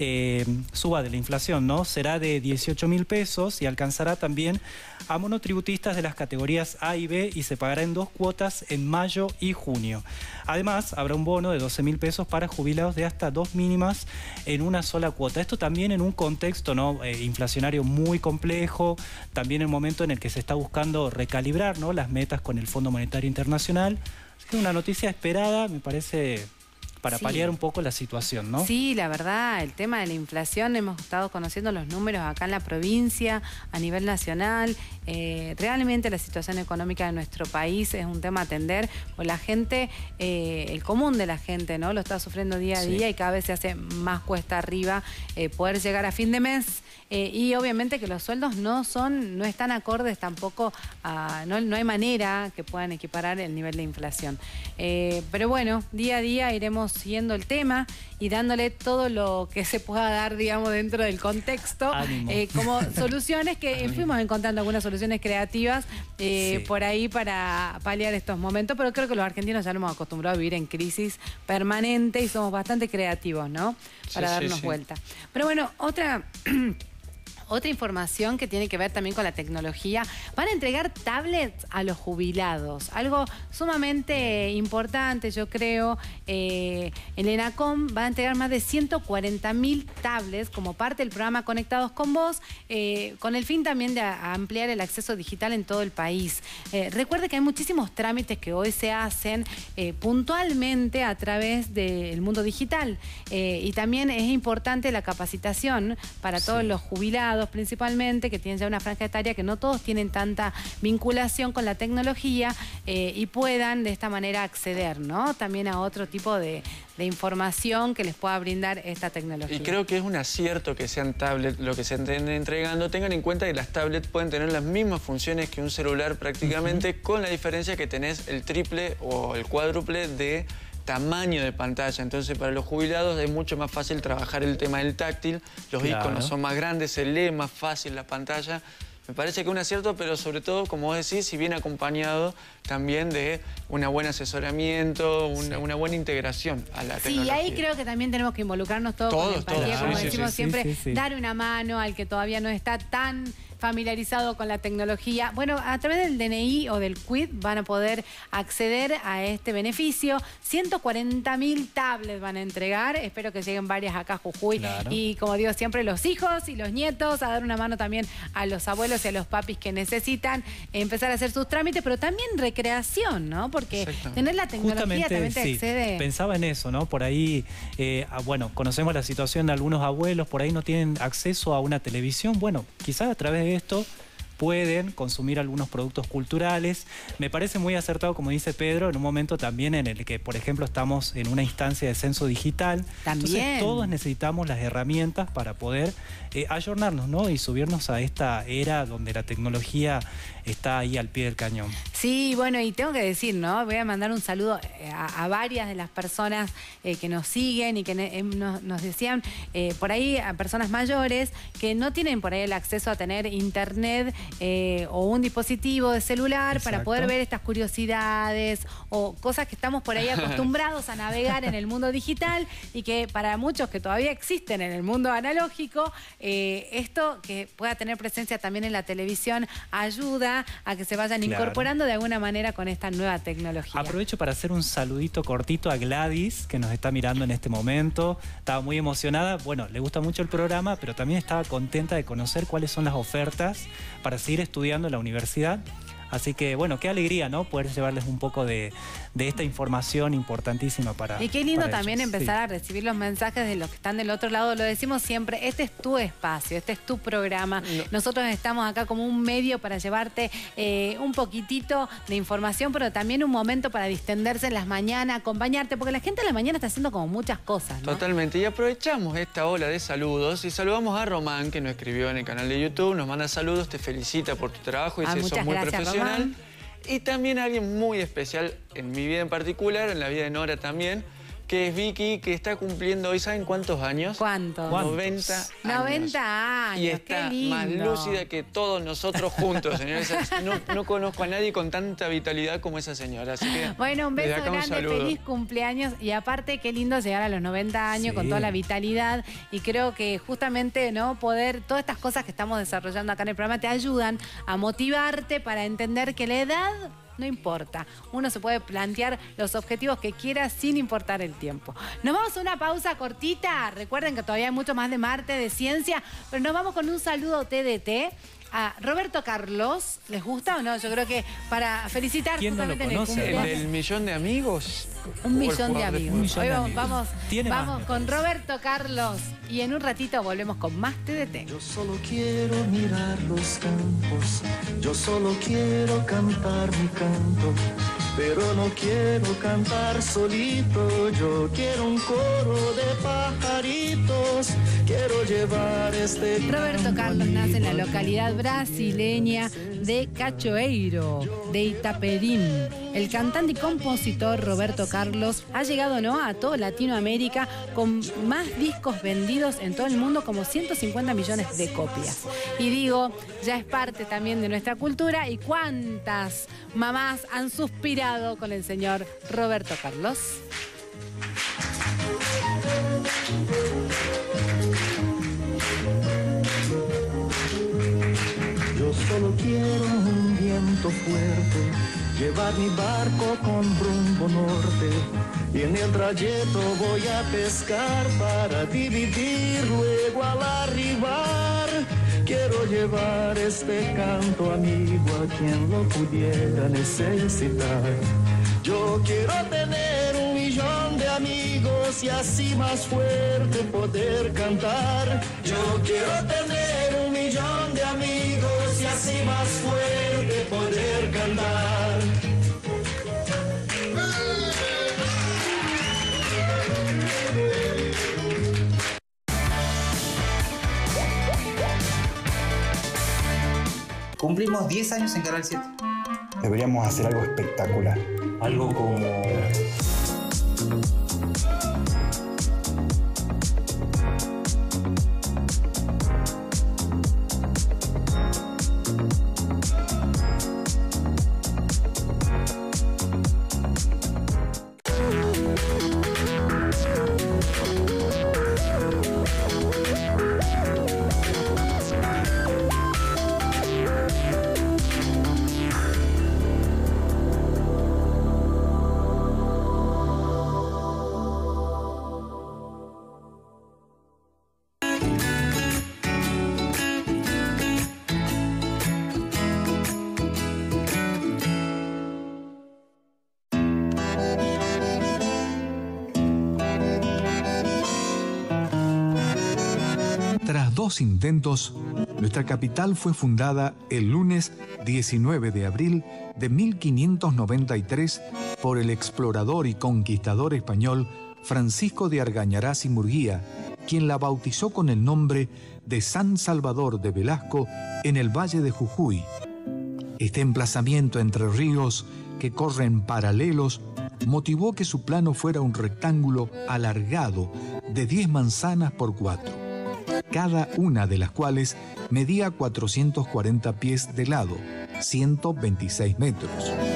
suba de la inflación, ¿no? Será de 18.000 pesos y alcanzará también a monotributistas de las categorías A y B y se pagará en 2 cuotas en mayo y junio. Además, habrá un bono de 12.000 pesos para jubilados de hasta 2 mínimas en una sola cuota. Esto también en un contexto, ¿no? Inflacionario muy complejo, también en el momento en el que se está buscando recalibrar, ¿no? Las metas con el Fondo Monetario Internacional. Es una noticia esperada, me parece, para paliar un poco la situación, ¿no? Sí, la verdad, el tema de la inflación, hemos estado conociendo los números acá en la provincia, a nivel nacional. Realmente la situación económica de nuestro país es un tema a atender, pues la gente, el común de la gente, ¿no? Lo está sufriendo día a día y cada vez se hace más cuesta arriba poder llegar a fin de mes. Y obviamente que los sueldos no están acordes tampoco, no hay manera que puedan equiparar el nivel de inflación. Pero bueno, día a día iremos siguiendo el tema y dándole todo lo que se pueda dar, digamos, dentro del contexto, como soluciones que fuimos encontrando algunas soluciones creativas por ahí para paliar estos momentos, pero creo que los argentinos ya nos hemos acostumbrado a vivir en crisis permanente y somos bastante creativos, ¿no? Para darnos vuelta. Pero bueno, otra información que tiene que ver también con la tecnología. Van a entregar tablets a los jubilados. Algo sumamente importante, yo creo. El ENACOM va a entregar más de 140.000 tablets como parte del programa Conectados con Vos, con el fin también de ampliar el acceso digital en todo el país. Recuerde que hay muchísimos trámites que hoy se hacen puntualmente a través del mundo digital. Y también es importante la capacitación para todos los jubilados, principalmente, que tienen ya una franja etaria, que no todos tienen tanta vinculación con la tecnología y puedan de esta manera acceder, ¿no? También a otro tipo de información que les pueda brindar esta tecnología. Y creo que es un acierto que sean tablets lo que se estén entregando. Tengan en cuenta que las tablets pueden tener las mismas funciones que un celular prácticamente, con la diferencia que tenés el triple o el cuádruple de tamaño de pantalla. Entonces, para los jubilados es mucho más fácil trabajar el tema del táctil. Los iconos son más grandes, se lee más fácil la pantalla. Me parece que es un acierto, pero sobre todo, como vos decís, si viene acompañado también de un buen asesoramiento, una buena integración a la tecnología. Sí, ahí creo que también tenemos que involucrarnos todos con empatía, como decimos siempre, dar una mano al que todavía no está tan familiarizado con la tecnología. Bueno, a través del DNI o del CUID van a poder acceder a este beneficio. 140.000 tablets van a entregar. Espero que lleguen varias acá a Jujuy. Y como digo siempre, los hijos y los nietos, a dar una mano también a los abuelos y a los papis que necesitan empezar a hacer sus trámites, pero también recreación, ¿no? Porque tener la tecnología también te accede. Pensaba en eso, ¿no? Por ahí, bueno, conocemos la situación de algunos abuelos, por ahí no tienen acceso a una televisión. Bueno, quizás a través de esto pueden consumir algunos productos culturales. Me parece muy acertado, como dice Pedro, en un momento también en el que, por ejemplo, estamos en una instancia de censo digital. Entonces, todos necesitamos las herramientas para poder ayornarnos, ¿no? Y subirnos a esta era donde la tecnología está ahí al pie del cañón. Sí, bueno, y tengo que decir, ¿no? Voy a mandar un saludo a varias de las personas que nos siguen y que nos decían por ahí, a personas mayores que no tienen por ahí el acceso a tener internet o un dispositivo de celular. Exacto. Para poder ver estas curiosidades o cosas que estamos por ahí acostumbrados a navegar en el mundo digital y que para muchos que todavía existen en el mundo analógico, esto que pueda tener presencia también en la televisión ayuda a que se vayan incorporando de alguna manera con esta nueva tecnología. Aprovecho para hacer un saludito cortito a Gladys, que nos está mirando en este momento. Estaba muy emocionada. Bueno, le gusta mucho el programa, pero también estaba contenta de conocer cuáles son las ofertas para seguir estudiando en la universidad. Así que, bueno, qué alegría, ¿no? Poder llevarles un poco de esta información importantísima para Y qué lindo para también ellos. empezar a recibir los mensajes de los que están del otro lado. Lo decimos siempre, este es tu espacio, este es tu programa. Nosotros estamos acá como un medio para llevarte un poquitito de información, pero también un momento para distenderse en las mañanas, acompañarte, porque la gente en la mañana está haciendo como muchas cosas, ¿no? Totalmente. Y aprovechamos esta ola de saludos y saludamos a Román, que nos escribió en el canal de YouTube, nos manda saludos, te felicita por tu trabajo y dice que sos muy profesional. Román. Y también alguien muy especial en mi vida en particular, en la vida de Nora también, que es Vicky, que está cumpliendo hoy, ¿saben cuántos años? ¿Cuántos? 90 años. 90 años, Y está qué lindo. más lúcida que todos nosotros juntos, señores. No conozco a nadie con tanta vitalidad como esa señora. Así que, bueno, un beso desde acá grande, saludo. feliz cumpleaños. Y aparte, qué lindo llegar a los 90 años Sí. con toda la vitalidad. Y creo que justamente, ¿no? Poder, todas estas cosas que estamos desarrollando acá en el programa te ayudan a motivarte para entender que la edad no importa. Uno se puede plantear los objetivos que quiera sin importar el tiempo. Nos vamos a una pausa cortita. Recuerden que todavía hay mucho más de Marte, de ciencia, pero nos vamos con un saludo TDT a Roberto Carlos. ¿Les gusta o no? Yo creo que para felicitar ¿Quién no lo justamente conoce? en el ¿El cumpleaños. del millón de amigos? Un millón de amigos. Un millón Hoy de vamos, amigos. vamos con Roberto Carlos y en un ratito volvemos con más TDT. Yo solo quiero mirar los campos, yo solo quiero cantar mi canto, pero no quiero cantar solito, yo quiero un coro de pajaritos, quiero llevar este Roberto Carlos nace en la localidad brasileña de Cachoeiro, de Itaperim. El cantante y compositor Roberto Carlos ha llegado, ¿no?, a toda Latinoamérica con más discos vendidos en todo el mundo, como 150 millones de copias. Y digo, ya es parte también de nuestra cultura. ¿Y cuántas mamás han suspirado con el señor Roberto Carlos? Yo solo quiero un viento fuerte, llevar mi barco con rumbo norte, y en el trayecto voy a pescar para dividir luego al arribar. Quiero llevar este canto amigo a quien lo pudiera necesitar. Yo quiero tener un millón de amigos y así más fuerte poder cantar. Yo quiero tener un millón de amigos y así más fuerte poder cantar. Cumplimos 10 años en Canal 7. Deberíamos hacer algo espectacular. Algo como... Tras 2 intentos, nuestra capital fue fundada el lunes 19 de abril de 1593 por el explorador y conquistador español Francisco de Argañarás y Murguía, quien la bautizó con el nombre de San Salvador de Velasco en el Valle de Jujuy. Este emplazamiento entre ríos que corren paralelos motivó que su plano fuera un rectángulo alargado de 10 manzanas por 4. cada una de las cuales medía 440 pies de lado, 126 metros.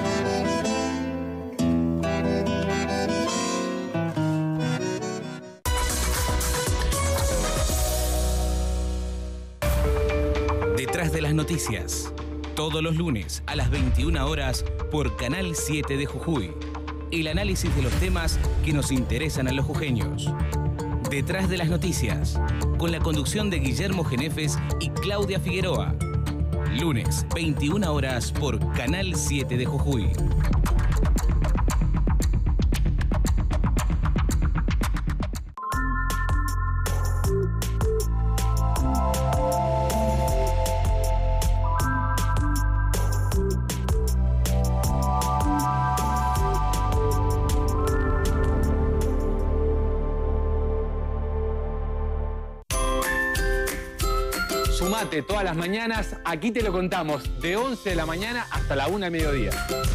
Detrás de las noticias, todos los lunes a las 21 horas por Canal 7 de Jujuy. El análisis de los temas que nos interesan a los jujeños. Detrás de las noticias, con la conducción de Guillermo Genefes y Claudia Figueroa. Lunes, 21 horas por Canal 7 de Jujuy. Sumate todas las mañanas, aquí te lo contamos, de 11 de la mañana hasta la 1 del mediodía.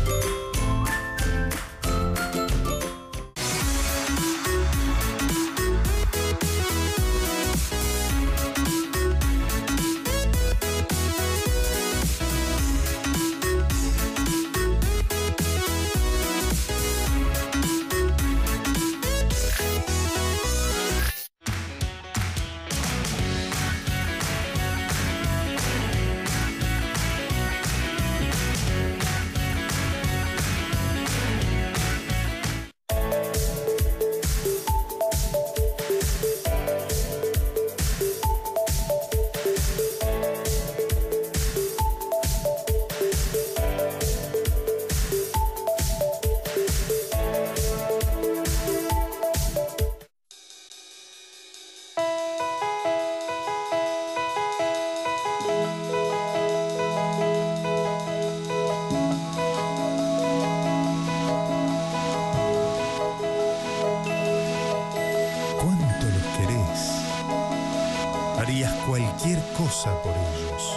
Cualquier cosa por ellos.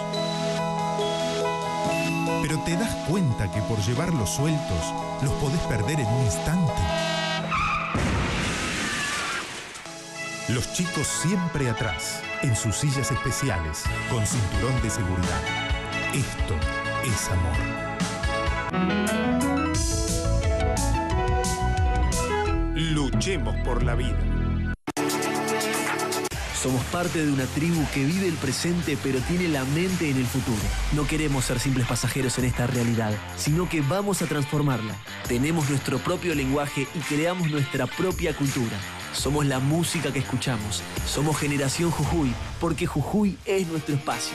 Pero te das cuenta que por llevarlos sueltos los podés perder en un instante. Los chicos siempre atrás, en sus sillas especiales, con cinturón de seguridad. Esto es amor. Luchemos por la vida. Somos parte de una tribu que vive el presente pero tiene la mente en el futuro. No queremos ser simples pasajeros en esta realidad, sino que vamos a transformarla. Tenemos nuestro propio lenguaje y creamos nuestra propia cultura. Somos la música que escuchamos. Somos Generación Jujuy, porque Jujuy es nuestro espacio.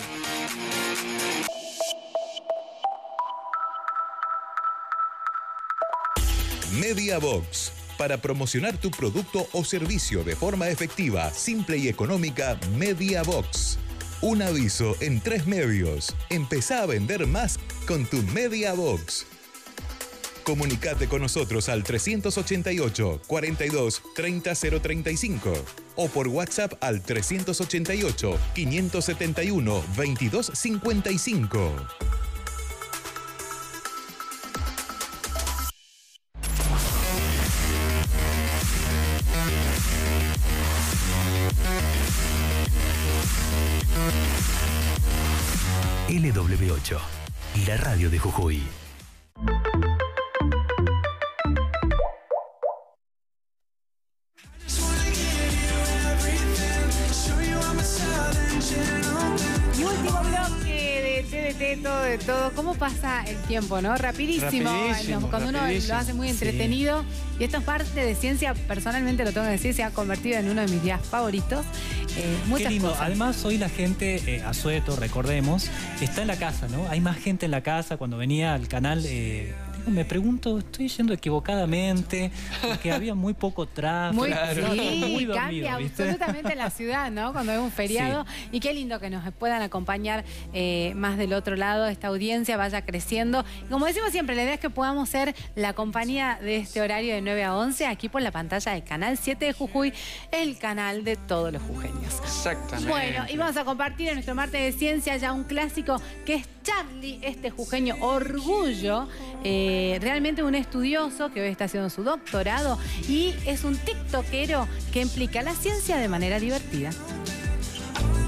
MediaBox. Para promocionar tu producto o servicio de forma efectiva, simple y económica, MediaBox. Un aviso en 3 medios. Empezá a vender más con tu MediaBox. Comunicate con nosotros al 388 42 30 035 o por WhatsApp al 388 571 22 55. LW8, la radio de Jujuy. Y último bloque de TDT, todo de todo. ¿Cómo pasa el tiempo, no? Rapidísimo. Cuando uno lo hace muy entretenido. Sí. Y esto es parte de ciencia. Personalmente lo tengo que decir, se ha convertido en uno de mis días favoritos. Qué lindo. Cosas. Además, hoy la gente, Asueto, recordemos, está en la casa, ¿no? Hay más gente en la casa. Cuando venía al canal, me pregunto, ¿estoy yendo equivocadamente? Porque había muy poco tráfico. Muy dormido, cambia absolutamente la ciudad, ¿no? Cuando hay un feriado. Sí. Y qué lindo que nos puedan acompañar más del otro lado, esta audiencia vaya creciendo. Y como decimos siempre, la idea es que podamos ser la compañía de este horario de 9 a 11, aquí por la pantalla de Canal 7 de Jujuy, el canal de todos los jujeños. Exactamente. Bueno, y vamos a compartir en nuestro martes de ciencia ya un clásico que es Charlie, este jujeño orgullo, realmente un estudioso que hoy está haciendo su doctorado y es un tiktokero que implica la ciencia de manera divertida.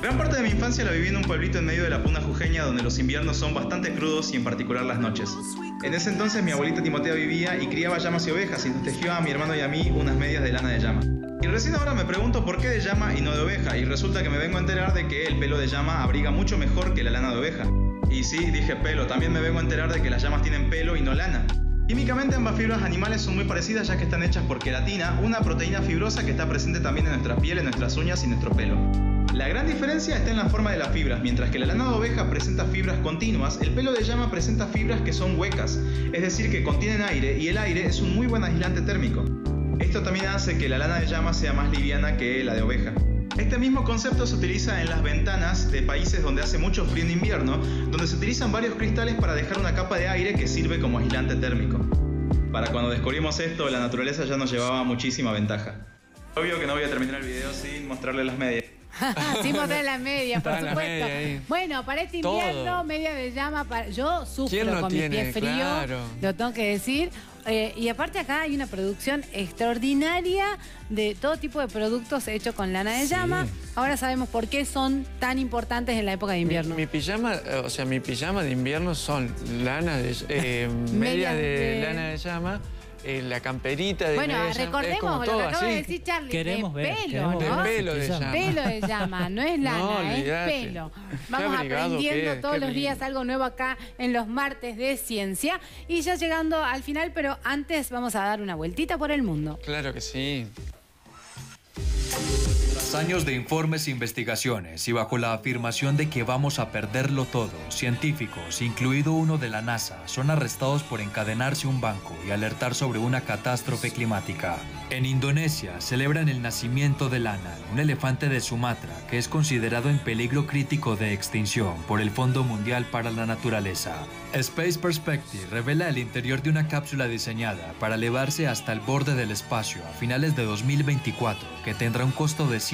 Gran parte de mi infancia la viví en un pueblito en medio de la puna jujeña donde los inviernos son bastante crudos y en particular las noches. En ese entonces mi abuelita Timotea vivía y criaba llamas y ovejas y nos tejió a mi hermano y a mí unas medias de lana de llama. Y recién ahora me pregunto por qué de llama y no de oveja, y resulta que me vengo a enterar de que el pelo de llama abriga mucho mejor que la lana de oveja. Y sí, dije pelo, también me vengo a enterar de que las llamas tienen pelo y no lana. Químicamente ambas fibras animales son muy parecidas ya que están hechas por queratina, una proteína fibrosa que está presente también en nuestra piel, en nuestras uñas y nuestro pelo. La gran diferencia está en la forma de las fibras. Mientras que la lana de oveja presenta fibras continuas, el pelo de llama presenta fibras que son huecas, es decir, que contienen aire, y el aire es un muy buen aislante térmico. Esto también hace que la lana de llama sea más liviana que la de oveja. Este mismo concepto se utiliza en las ventanas de países donde hace mucho frío en invierno, donde se utilizan varios cristales para dejar una capa de aire que sirve como aislante térmico. Para cuando descubrimos esto, la naturaleza ya nos llevaba muchísima ventaja. Obvio que no voy a terminar el video sin mostrarle las medias. Sin mostrar las medias, por supuesto. Bueno, para este invierno, todo. Media de llama. Yo sufro con mi pie frío, claro. Lo tengo que decir. Y aparte acá hay una producción extraordinaria de todo tipo de productos hechos con lana de llama. Ahora sabemos por qué son tan importantes en la época de invierno. Mi pijama de invierno son lana de, medias de lana de llama. La camperita de bueno, recordemos lo que acaba de decir Charlie, queremos de ver, pelo, ¿no? De pelo de llama. Pelo de llama, no es lana, es pelo. Vamos aprendiendo todos los días algo nuevo acá en los martes de ciencia. Y ya llegando al final, pero antes vamos a dar una vueltita por el mundo. Claro que sí. Años de informes e investigaciones y bajo la afirmación de que vamos a perderlo todo, científicos, incluido uno de la NASA, son arrestados por encadenarse a un banco y alertar sobre una catástrofe climática. En Indonesia celebran el nacimiento de Lana, un elefante de Sumatra que es considerado en peligro crítico de extinción por el Fondo Mundial para la Naturaleza. Space Perspective revela el interior de una cápsula diseñada para elevarse hasta el borde del espacio a finales de 2024, que tendrá un costo de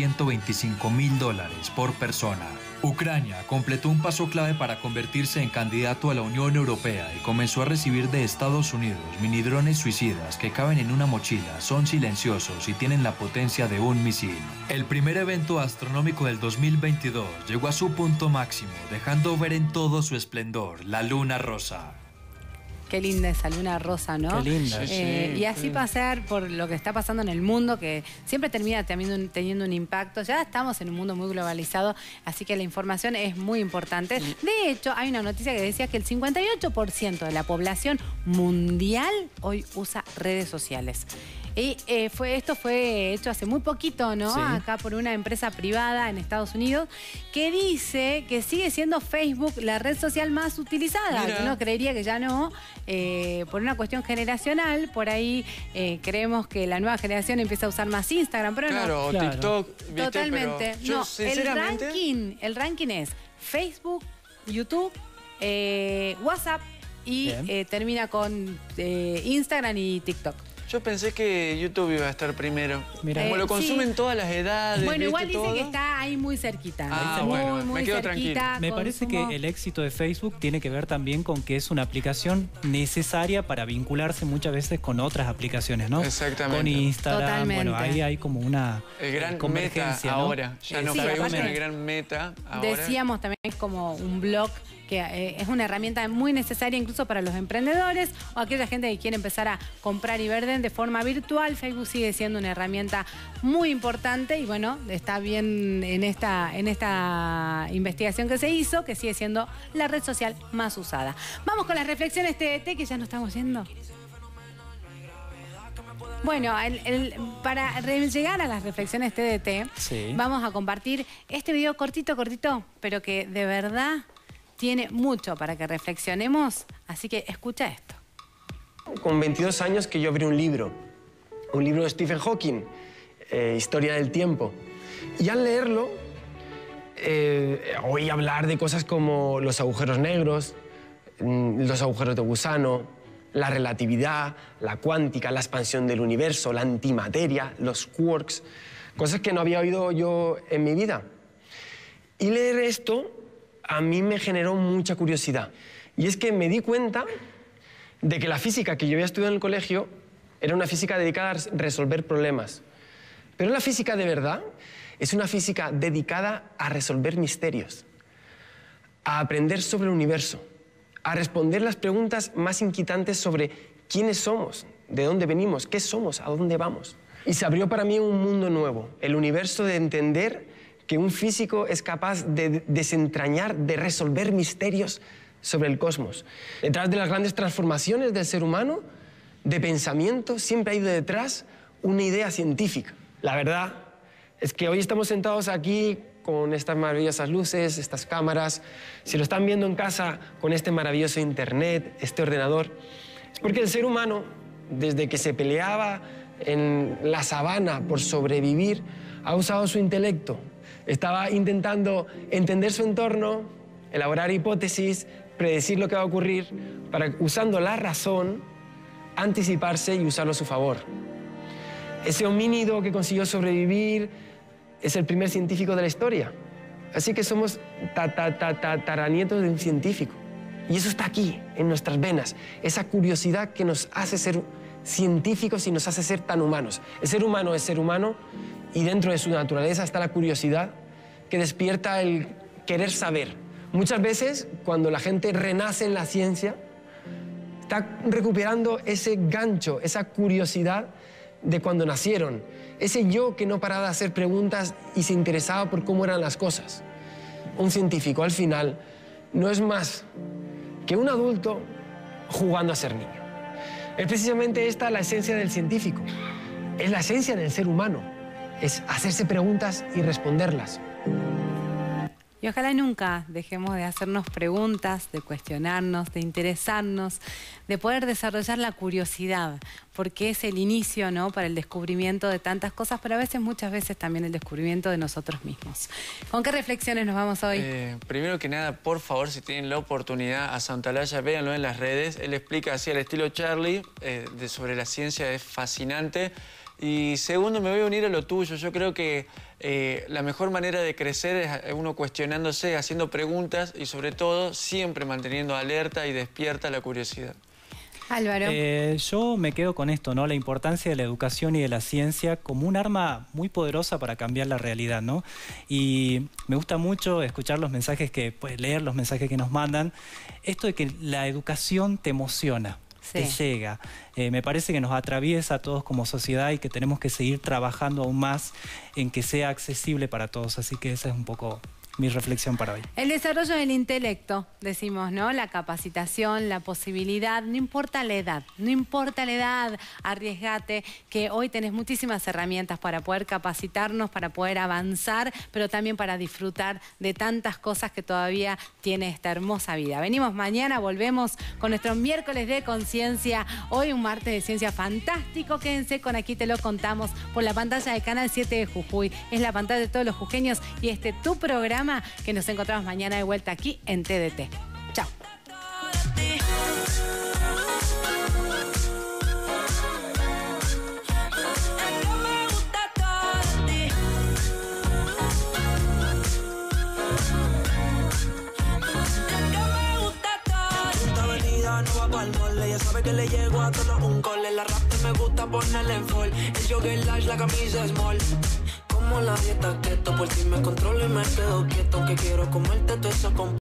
$125.000 por persona. Ucrania completó un paso clave para convertirse en candidato a la Unión Europea y comenzó a recibir de Estados Unidos minidrones suicidas que caben en una mochila, son silenciosos y tienen la potencia de un misil. El primer evento astronómico del 2022 llegó a su punto máximo, dejando ver en todo su esplendor la luna rosa. Qué linda esa luna rosa, ¿no? Qué linda. Y así pasar por lo que está pasando en el mundo, que siempre termina teniendo un impacto. Ya estamos en un mundo muy globalizado, así que la información es muy importante. De hecho, hay una noticia que decía que el 58% de la población mundial hoy usa redes sociales. Y esto fue hecho hace muy poquito, ¿no? Sí. Acá por una empresa privada en Estados Unidos que dice que sigue siendo Facebook la red social más utilizada. Mira. Uno creería que ya no, por una cuestión generacional. Por ahí creemos que la nueva generación empieza a usar más Instagram, pero claro, no. Claro, TikTok. ¿Viste? Totalmente. Pero yo, no, sinceramente... el ranking es Facebook, YouTube, WhatsApp y termina con Instagram y TikTok. Yo pensé que YouTube iba a estar primero. Mira. Como lo consumen todas las edades. Bueno, igual dice que está ahí muy cerquita. Bueno, muy me quedo cerquita, tranquilo. Me parece que el éxito de Facebook tiene que ver también con que es una aplicación necesaria para vincularse muchas veces con otras aplicaciones, ¿no? Exactamente. Con Instagram. Totalmente. Bueno, ahí hay como una el gran convergencia, meta, ¿no? ahora. Ya no Facebook es el gran meta ahora. Decíamos también es como un blog que es una herramienta muy necesaria incluso para los emprendedores o aquella gente que quiere empezar a comprar y vender de forma virtual. Facebook sigue siendo una herramienta muy importante y bueno, está bien en esta investigación que se hizo, que sigue siendo la red social más usada. Vamos con las reflexiones TDT, que ya nos estamos yendo. Bueno, para llegar a las reflexiones TDT, vamos a compartir este video cortito, pero que de verdad tiene mucho para que reflexionemos, así que escucha esto. Con 22 años que yo abrí un libro de Stephen Hawking, Historia del tiempo. Y al leerlo, oí hablar de cosas como los agujeros negros, los agujeros de gusano, la relatividad, la cuántica, la expansión del universo, la antimateria, los quarks, cosas que no había oído yo en mi vida. Y leer esto a mí me generó mucha curiosidad. Y es que me di cuenta de que la física que yo había estudiado en el colegio era una física dedicada a resolver problemas. Pero la física de verdad Es una física dedicada a resolver misterios, a aprender sobre el universo, a responder las preguntas más inquietantes sobre quiénes somos, de dónde venimos, qué somos, a dónde vamos. Y se abrió para mí un mundo nuevo, el universo de entender que un físico es capaz de desentrañar, de resolver misterios sobre el cosmos. Detrás de las grandes transformaciones del ser humano, de pensamiento, siempre ha ido detrás una idea científica. La verdad es que hoy estamos sentados aquí con estas maravillosas luces, estas cámaras. Si lo están viendo en casa con este maravilloso internet, este ordenador, es porque el ser humano, desde que se peleaba en la sabana por sobrevivir, ha usado su intelecto. Estaba intentando entender su entorno, elaborar hipótesis, predecir lo que va a ocurrir, para, usando la razón, anticiparse y usarlo a su favor. Ese homínido que consiguió sobrevivir es el primer científico de la historia. Así que somos tataranietos de un científico. Y eso está aquí, en nuestras venas. Esa curiosidad que nos hace ser científicos y nos hace ser tan humanos. El ser humano es ser humano y dentro de su naturaleza está la curiosidad que despierta el querer saber. Muchas veces, cuando la gente renace en la ciencia, está recuperando ese gancho, esa curiosidad de cuando nacieron. Ese yo que no paraba de hacer preguntas y se interesaba por cómo eran las cosas. Un científico, al final, no es más que un adulto jugando a ser niño. Es precisamente esta la esencia del científico. Es la esencia del ser humano. Es hacerse preguntas y responderlas. Y ojalá nunca dejemos de hacernos preguntas, de cuestionarnos, de interesarnos, de poder desarrollar la curiosidad, porque es el inicio, ¿no?, para el descubrimiento de tantas cosas, pero a veces, muchas veces también el descubrimiento de nosotros mismos. ¿Con qué reflexiones nos vamos hoy? Primero que nada, por favor, si tienen la oportunidad, a Santaolalla, véanlo en las redes. Él explica así al estilo Charlie, sobre la ciencia, es fascinante. Y segundo, me voy a unir a lo tuyo. Yo creo que la mejor manera de crecer es uno cuestionándose, haciendo preguntas y sobre todo siempre manteniendo alerta y despierta la curiosidad. Álvaro. Yo me quedo con esto, ¿no? La importancia de la educación y de la ciencia como un arma muy poderosa para cambiar la realidad, ¿no? Y me gusta mucho escuchar los mensajes leer los mensajes que nos mandan. Esto de que la educación te emociona. Sí. Te llega. Me parece que nos atraviesa a todos como sociedad y que tenemos que seguir trabajando aún más en que sea accesible para todos. Así que esa es un poco mi reflexión para hoy. El desarrollo del intelecto, decimos, ¿no? La capacitación, la posibilidad, no importa la edad, arriesgate, que hoy tenés muchísimas herramientas para poder capacitarnos, para poder avanzar, pero también para disfrutar de tantas cosas que todavía tiene esta hermosa vida. Venimos mañana, volvemos con nuestro miércoles de conciencia, hoy un martes de ciencia fantástico. Quédense con Aquí Te Lo Contamos por la pantalla de Canal 7 de Jujuy. Es la pantalla de todos los jujeños y tu programa que nos encontramos mañana de vuelta aquí en TDT. Chao. Ella sabe que le llego a todo un cole. La rap me gusta ponerle en fall. El jogger large, la camisa small. Como la dieta keto, por si me controlo y me quedo quieto. Que quiero comerte todo eso con